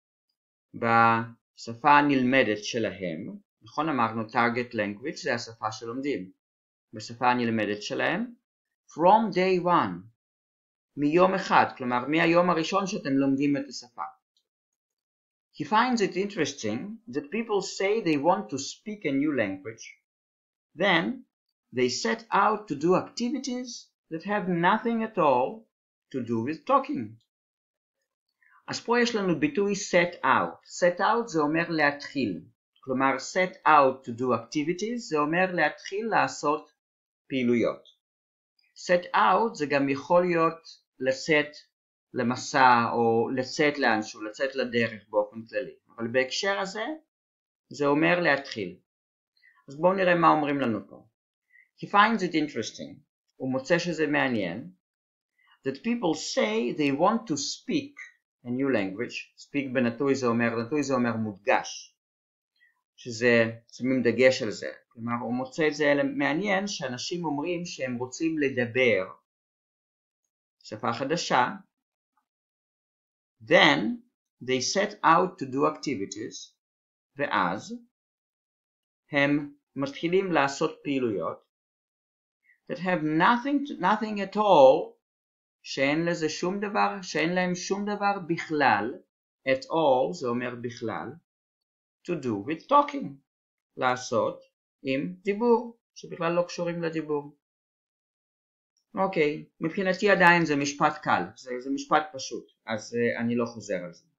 Speaker 1: בשפה הנלמדת שלהם. נכון, אמרנו target language זה השפה שלומדים. בשפה הנלמדת שלהם, from day one, מיום אחד, כלומר מהיום הראשון שאתם לומדים את השפה. He finds it interesting that people say they want to speak a new language, then they set out to do activities that have nothing at all to do with talking. אז פה יש לנו ביטוי set out. set out זה אומר להתחיל. כלומר, set out to do activities זה אומר להתחיל לעשות פעילויות. set out זה גם יכול להיות לצאת למסע או לצאת לאנשהו, לצאת לדרך באופן כללי. אבל בהקשר הזה זה אומר להתחיל. אז בואו נראה מה אומרים לנו פה. He finds it interesting, הוא מוצא שזה מעניין, that people say they want to speak a new language. speak בנטוי זה אומר, נטוי זה אומר מודגש, שזה, שמים דגש על זה. כלומר, הוא מוצא את זה מעניין שאנשים אומרים שהם רוצים לדבר שפה חדשה, then they set out to do activities, ואז הם מתחילים לעשות פעילויות that have nothing, to, nothing at all, שאין לזה שום דבר, שאין להם שום דבר בכלל, at all זה אומר בכלל, to do with talking, לעשות עם דיבור, שבכלל לא קשורים לדיבור. אוקיי, מבחינתי עדיין זה משפט קל, זה, זה משפט פשוט, אז uh, אני לא חוזר על זה.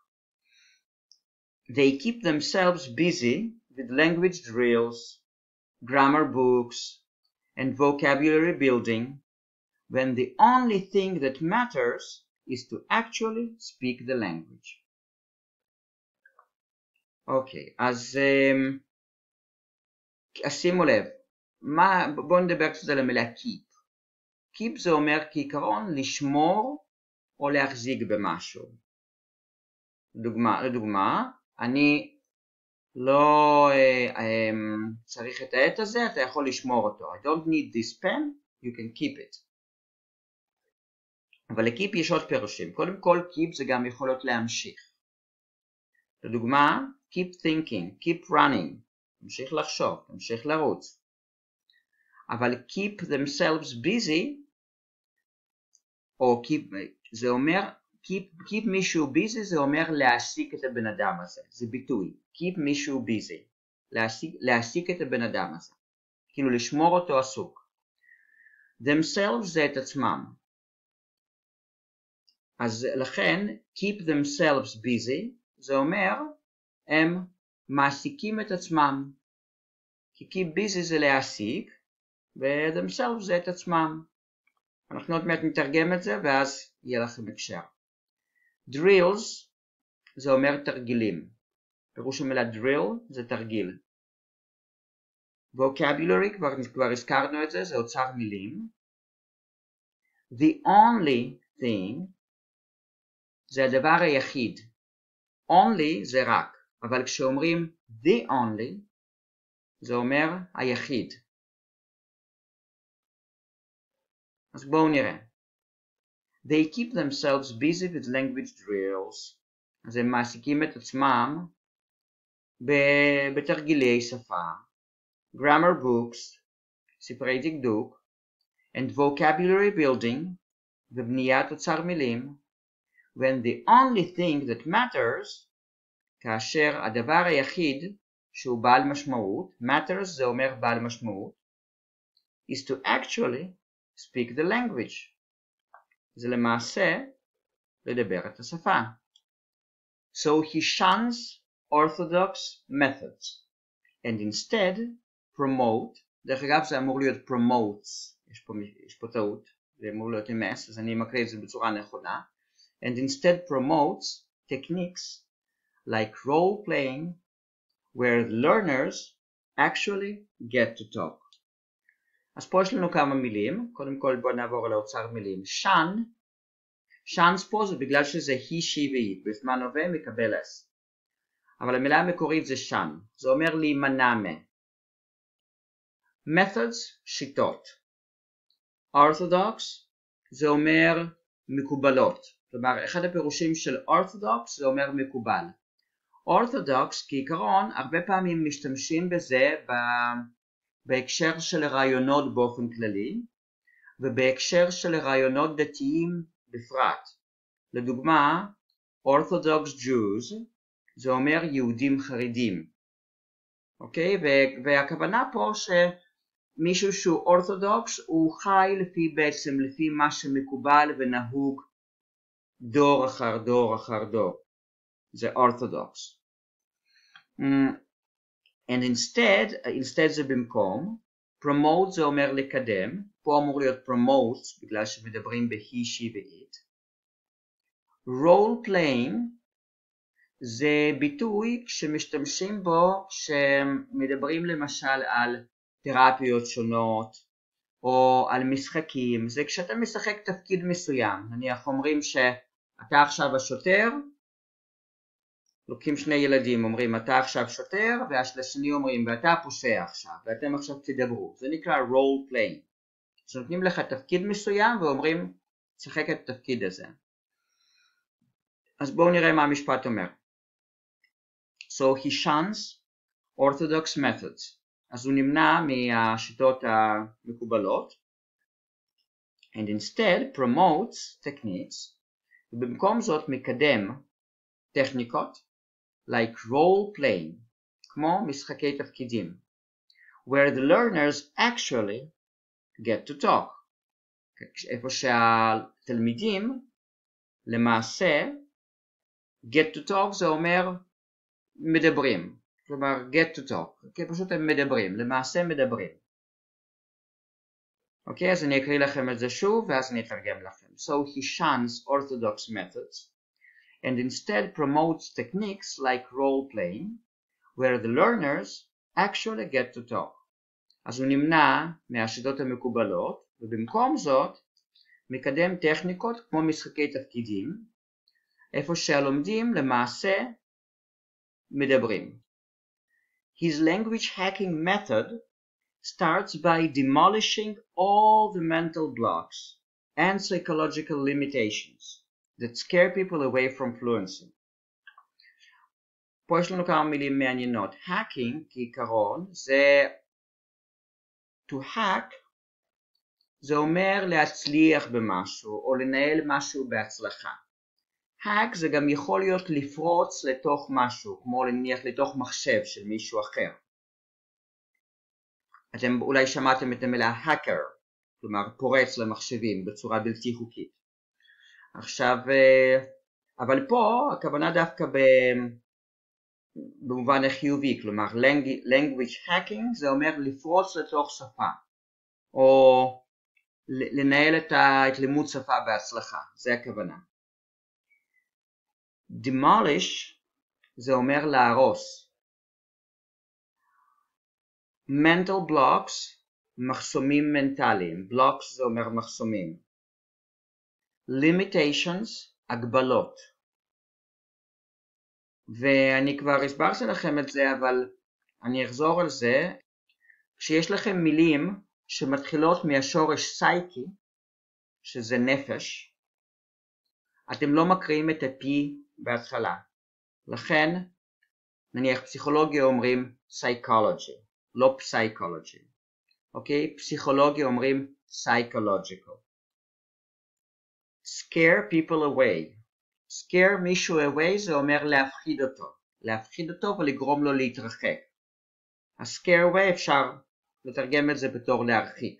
Speaker 1: They keep themselves busy with language drills, grammar books, and vocabulary building, when the only thing that matters is to actually speak the language. אוקיי, אז, אז שימו לב, מה, בואו נדבר קצת על המילה keep. keep זה אומר כעיקרון לשמור או להחזיק במשהו. לדוגמה, לדוגמה, אני לא אה, אה, צריך את העט הזה, אתה יכול לשמור אותו. I don't need this pen, you can keep it. אבל ל-keep יש עוד פירושים. קודם כל, keep זה גם יכול להיות להמשיך. לדוגמה, keep thinking, keep running, תמשיך לחשוב, תמשיך לרוץ. אבל keep themselves busy, או keep, זה אומר, keep, keep מישהו busy זה אומר להעסיק את הבן אדם הזה, זה ביטוי, keep מישהו busy, להעסיק, להעסיק את הבן אדם הזה, כאילו לשמור אותו עסוק. themselves זה את עצמם. אז לכן, keep themselves busy, זה אומר, הם מעסיקים את עצמם. כי keep busy זה להעסיק, ו-themselves זה את עצמם. אנחנו עוד מעט נתרגם את זה, ואז יהיה לכם הקשר. drills זה אומר תרגילים. פירוש המילה drill זה תרגיל. vocabulary, כבר, כבר הזכרנו את זה, זה אוצר מילים. the only thing זה הדבר היחיד. only זה רק, אבל כשאומרים the only, זה אומר היחיד. אז בואו נראה. They keep themselves busy with language drills. אז הם מעסיקים את עצמם בתרגילי שפה. grammar books, ספרי דקדוק, and vocabulary building, ובניית אוצר מילים. when the only thing that matters, כאשר הדבר היחיד שהוא בעל משמעות, matters זה אומר בעל משמעות, is to actually speak the language. זה למעשה לדבר את השפה. So he shuns orthodox methods and instead promote, דרך אגב זה אמור להיות promotes, יש פה, יש פה טעות, זה אמור להיות עם S, אז אני מקריא את זה בצורה נכונה, and instead promotes techniques like role playing where the learners actually get to talk. אז פה יש לנו כמה מילים, קודם כל בואו נעבור על האוצר מילים. shun, shun's פה זה בגלל שזה he, she ו-it, בזמן הווה מקבל S. אבל המילה המקורית זה shun, זה אומר להימנע מ. methods, שיטות. orthodox, זה אומר מקובלות. כלומר, אחד הפירושים של orthodox זה אומר מקובל. orthodox כעיקרון, הרבה פעמים משתמשים בזה ב... בהקשר של רעיונות באופן כללי, ובהקשר של רעיונות דתיים בפרט. לדוגמה, Orthodox Jews, זה אומר יהודים חרדים. אוקיי? והכוונה פה שמישהו שהוא אורתודוקס, הוא חי לפי בעצם, לפי מה שמקובל ונהוג דור אחר דור אחר דור. זה Orthodox. And instead, instead זה במקום, promote זה אומר לקדם, פה אמור להיות promotes בגלל שמדברים ב-he, she ו-it. role playing זה ביטוי שמשתמשים בו כשמדברים למשל על תרפיות שונות או על משחקים, זה כשאתה משחק תפקיד מסוים, נניח אומרים שאתה עכשיו השוטר, לוקחים שני ילדים, אומרים אתה עכשיו שוטר, והשני אומרים ואתה פושע עכשיו, ואתם עכשיו תדברו. זה נקרא role playing. אז נותנים לך תפקיד מסוים ואומרים תשחק את התפקיד הזה. אז בואו נראה מה המשפט אומר. So he shuns orthodox methods. אז הוא נמנע מהשיטות המקובלות. And instead promotes techniques. ובמקום זאת מקדם טכניקות. like role playing, כמו משחקי תפקידים, where the learners actually get to talk. איפה שהתלמידים למעשה, get to talk זה אומר מדברים, כלומר get to talk, כי פשוט הם מדברים, למעשה מדברים. אוקיי, אז אני אקריא לכם את זה שוב ואז אני אתרגם לכם. So he shuns orthodox methods and instead promotes techniques like role-playing, where the learners actually get to talk. אז הוא נמנע מהשיטות המקובלות, ובמקום זאת מקדם טכניקות כמו משחקי תפקידים, איפה שהלומדים למעשה מדברים. His language hacking method starts by demolishing all the mental blocks and psychological limitations that scare people away from fluency. פה יש לנו כמה מילים מעניינות. Hacking כעיקרון זה to hack, זה אומר להצליח במשהו או לנהל משהו בהצלחה. hack זה גם יכול להיות לפרוץ לתוך משהו, כמו נניח לתוך מחשב של מישהו אחר. אתם אולי שמעתם את המילה hacker, כלומר פורץ למחשבים בצורה בלתי חוקית. עכשיו, אבל פה הכוונה דווקא במובן החיובי, כלומר language hacking זה אומר לפרוץ לתוך שפה, או לנהל את לימוד שפה בהצלחה, זה הכוונה. demolish זה אומר להרוס. mental blocks, מחסומים מנטליים, blocks זה אומר מחסומים. limitations, הגבלות. ואני כבר הסברתי לכם את זה, אבל אני אחזור על זה. כשיש לכם מילים שמתחילות מהשורש psyche, שזה נפש, אתם לא מקריאים את ה-P בהתחלה. לכן, נניח פסיכולוגיה אומרים psychology, לא psychology. אוקיי? פסיכולוגיה אומרים psychological. scare people away. scare מישהו away זה אומר להפחיד אותו. להפחיד אותו ולגרום לו להתרחק. ה-scare away אפשר לתרגם את זה בתור להרחיק.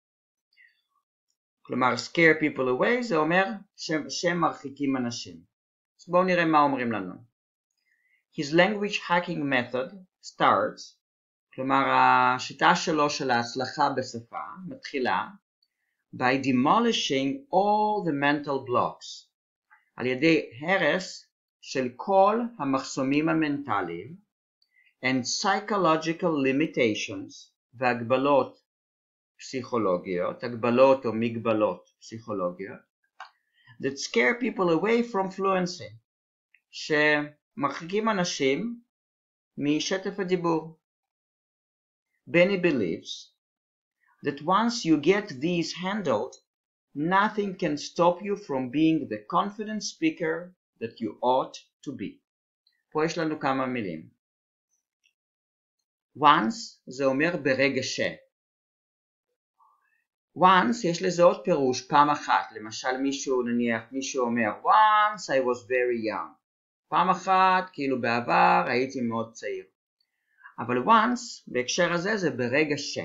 Speaker 1: כלומר, scare people away זה אומר שהם מרחיקים אנשים. אז בואו נראה מה אומרים לנו. His language hacking method starts, כלומר השיטה שלו של ההצלחה בשפה מתחילה by demolishing all the mental blocks, על ידי הרס של כל המחסומים המנטליים and psychological limitations והגבלות פסיכולוגיות, הגבלות או מגבלות פסיכולוגיות that scare people away from fluency, שמרחיקים אנשים משטף הדיבור. Benny believes that once you get these handled, nothing can stop you from being the confident speaker that you ought to be. פה יש לנו כמה מילים. once זה אומר ברגע ש. once יש לזה עוד פירוש פעם אחת. למשל מישהו, נניח מישהו אומר once I was very young. פעם אחת, כאילו בעבר הייתי מאוד צעיר. אבל once בהקשר הזה זה ברגע ש.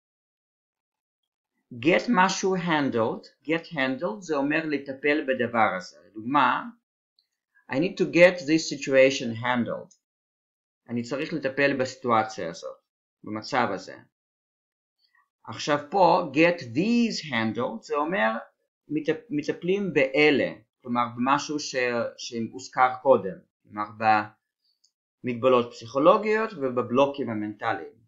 Speaker 1: get משהו handled, get handled זה אומר לטפל בדבר הזה. לדוגמה, I need to get this situation handled. אני צריך לטפל בסיטואציה הזאת, במצב הזה. עכשיו פה, get these handled זה אומר מטפלים באלה, כלומר במשהו ש... שהוזכר קודם, כלומר במגבלות פסיכולוגיות ובבלוקים המנטליים.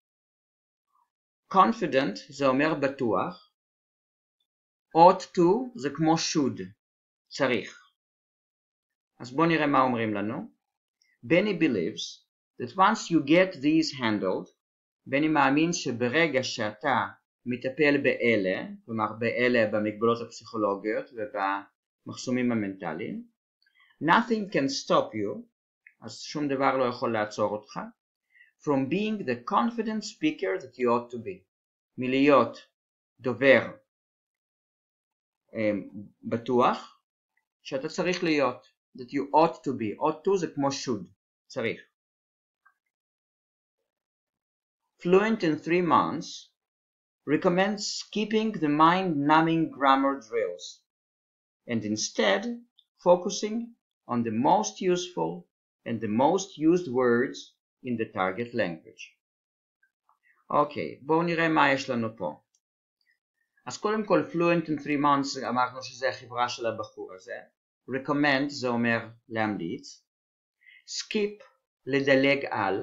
Speaker 1: confident זה אומר בטוח, ought to זה כמו should, צריך. אז בואו נראה מה אומרים לנו. Benny believes that once you get these handled, בני מאמין שברגע שאתה מטפל באלה, כלומר באלה במגבלות הפסיכולוגיות ובמחסומים המנטליים, nothing can stop you, אז שום דבר לא יכול לעצור אותך, from being the confident speaker that you ought to be. מלהיות דובר בטוח שאתה צריך להיות, that you ought to be. ought to זה כמו should, צריך. Fluent in three months recommends skipping the mind-numbing grammar drills and instead focusing on the most useful and the most used words in the target language. אוקיי, בואו נראה מה יש לנו פה. אז קודם כל, fluent in three months, אמרנו שזה החברה של הבחור הזה. recommend זה אומר להמליץ. skip, לדלג על.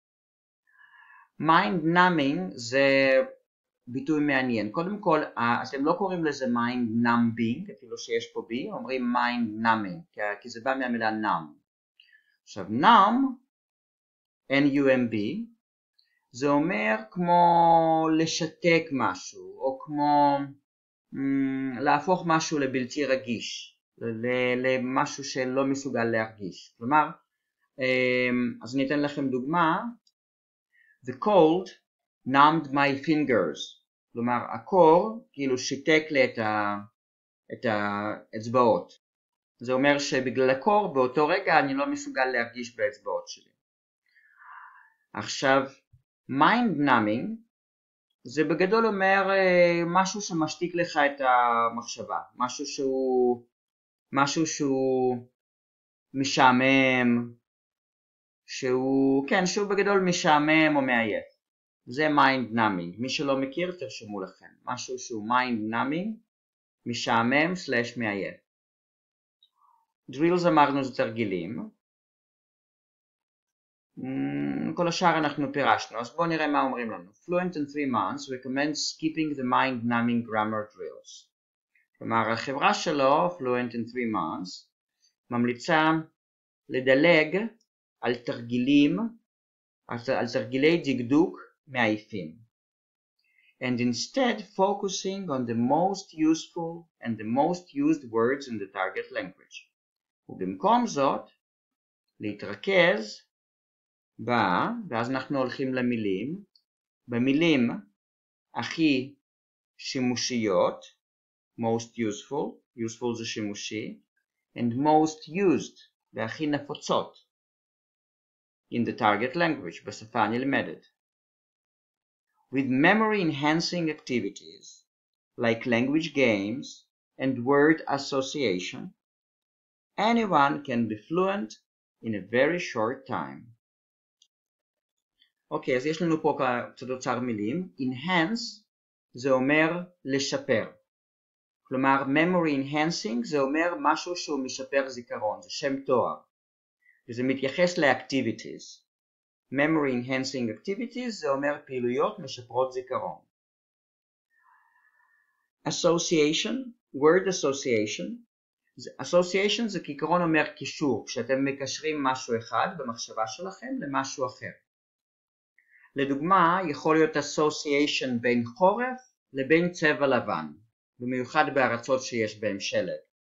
Speaker 1: mind numbing זה ביטוי מעניין. קודם כל, אתם לא קוראים לזה mind numbing, אפילו שיש פה בי, אומרים mind numbing, כי זה בא מהמילה numb. עכשיו, numb, N-U-M-B, זה אומר כמו לשתק משהו, או כמו mm, להפוך משהו לבלתי רגיש, למשהו שלא מסוגל להרגיש. כלומר, אז אני אתן לכם דוגמה, The cold numbed my fingers, כלומר הקור כאילו שיתק לי את, ה, את האצבעות. זה אומר שבגלל הקור באותו רגע אני לא מסוגל להרגיש באצבעות שלי. עכשיו, mind numbing זה בגדול אומר משהו שמשתיק לך את המחשבה, משהו שהוא, משהו שהוא משעמם, שהוא, כן, שהוא בגדול משעמם או מעייף. זה mind numbing. מי שלא מכיר, תרשמו לכם. משהו שהוא mind numbing, משעמם סלש מעייף. drills אמרנו זה תרגילים. כל השאר אנחנו פירשנו, אז בואו נראה מה אומרים לנו. Fluent in three months recommends skipping the mind numbing grammar drills. כלומר, החברה שלו, Fluent in three months, ממליצה לדלג על תרגילים, על תרגילי דקדוק מעייפים. And instead focusing on the most useful and the most used words in the target language. ובמקום זאת, להתרכז ב, ואז אנחנו הולכים למילים, במילים הכי שימושיות, most useful, useful זה שימושי, and most used, והכי נפוצות, in the target language, בשפה הנלמדת. With memory enhancing activities, like language games and word association, anyone can be fluent in a very short time. אוקיי, אז יש לנו פה קצת אוצר מילים. Enhance זה אומר לשפר. כלומר, memory enhancing זה אומר משהו שהוא משפר זיכרון, זה שם תואר. וזה מתייחס ל-activities. memory enhancing activities זה אומר פעילויות משפרות זיכרון. Association, word association. association זה כעיקרון אומר קישור, כשאתם מקשרים משהו אחד במחשבה שלכם למשהו אחר. לדוגמה, יכול להיות association בין חורף לבין צבע לבן, במיוחד בארצות שיש בהם שלג.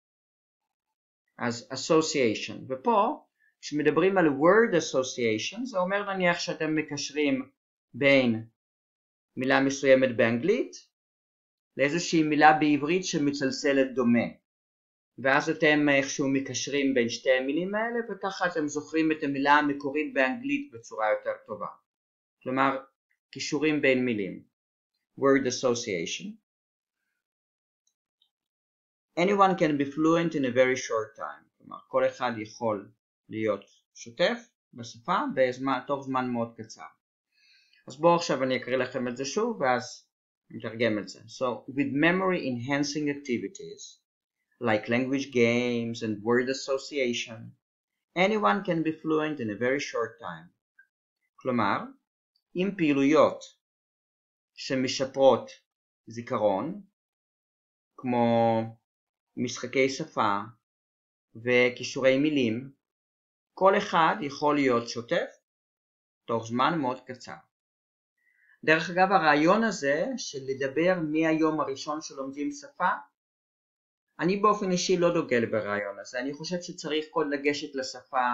Speaker 1: אז association, ופה כשמדברים על word association, זה אומר נניח שאתם מקשרים בין מילה מסוימת באנגלית לאיזושהי מילה בעברית שמצלצלת דומה. ואז אתם איכשהו מקשרים בין שתי המילים האלה, וככה אתם זוכרים את המילה המקורית באנגלית בצורה יותר טובה. כלומר, קישורים בין מילים. Word association. Anyone can be fluent in a very short time. כלומר, כל אחד יכול להיות שוטף בשפה בזמן, תוך זמן מאוד קצר. אז בואו עכשיו אני אקריא לכם את זה שוב, ואז נתרגם את זה. So, with memory enhancing activities, like language games and word association, anyone can be fluent in a very short time. כלומר, עם פעילויות שמשפרות זיכרון, כמו משחקי שפה וקישורי מילים, כל אחד יכול להיות שוטף תוך זמן מאוד קצר. דרך אגב, הרעיון הזה של לדבר מהיום הראשון שלומדים שפה, אני באופן אישי לא דוגל ברעיון הזה. אני חושב שצריך כל לגשת לשפה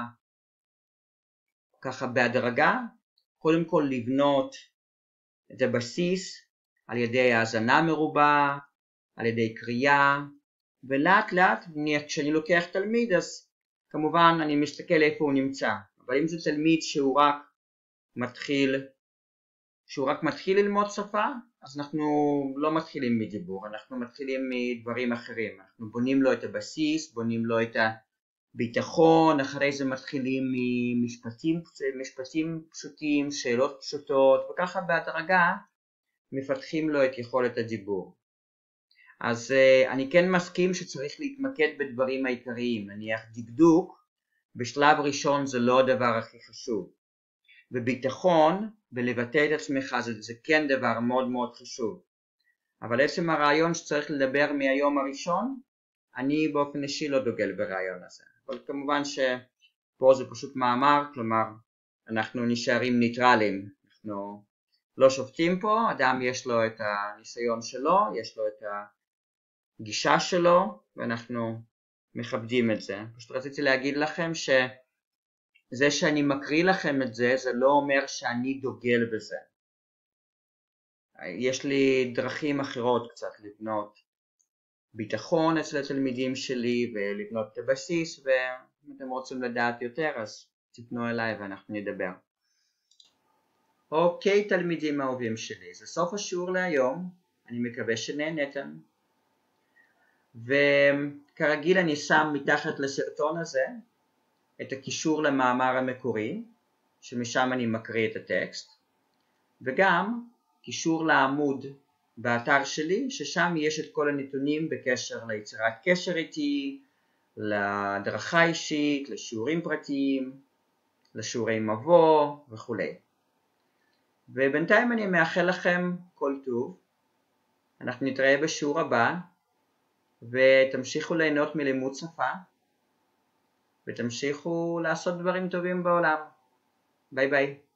Speaker 1: ככה בהדרגה, קודם כל לבנות את הבסיס על ידי האזנה מרובה, על ידי קריאה, ולאט לאט כשאני לוקח תלמיד אז כמובן אני מסתכל איפה הוא נמצא. אבל אם זה תלמיד שהוא רק מתחיל, שהוא רק מתחיל ללמוד שפה, אז אנחנו לא מתחילים מדיבור, אנחנו מתחילים מדברים אחרים. אנחנו בונים לו את הבסיס, בונים לו את הביטחון, אחרי זה מתחילים ממשפטים, משפטים פשוטים, שאלות פשוטות, וככה בהדרגה מפתחים לו את יכולת הדיבור. אז uh, אני כן מסכים שצריך להתמקד בדברים העיקריים, נניח דקדוק, בשלב ראשון זה לא הדבר הכי חשוב. בביטחון, בלבטא את עצמך, זה, זה כן דבר מאוד מאוד חשוב. אבל עצם הרעיון שצריך לדבר מהיום הראשון, אני באופן אישי לא דוגל ברעיון הזה. אבל כמובן שפה זה פשוט מאמר, כלומר, אנחנו נשארים ניטרלים. אנחנו לא שופטים פה, אדם יש לו את הניסיון שלו, יש לו את הגישה שלו, ואנחנו מכבדים את זה. פשוט רציתי להגיד לכם שזה שאני מקריא לכם את זה, זה לא אומר שאני דוגל בזה. יש לי דרכים אחרות קצת לבנות ביטחון אצל התלמידים שלי ולבנות את הבסיס, ואם אתם רוצים לדעת יותר אז תפנו אליי ואנחנו נדבר. אוקיי תלמידים האהובים שלי, זה סוף השיעור להיום, אני מקווה שנהנתם. וכרגיל אני שם מתחת לסרטון הזה את הקישור למאמר המקורי, שמשם אני מקריא את הטקסט, וגם קישור לעמוד באתר שלי, ששם יש את כל הנתונים בקשר ליצירת קשר איתי, להדרכה אישית, לשיעורים פרטיים, לשיעורי מבוא וכו'. ובינתיים אני מאחל לכם כל טוב, אנחנו נתראה בשיעור הבא, ותמשיכו ליהנות מלימוד שפה, ותמשיכו לעשות דברים טובים בעולם. ביי ביי.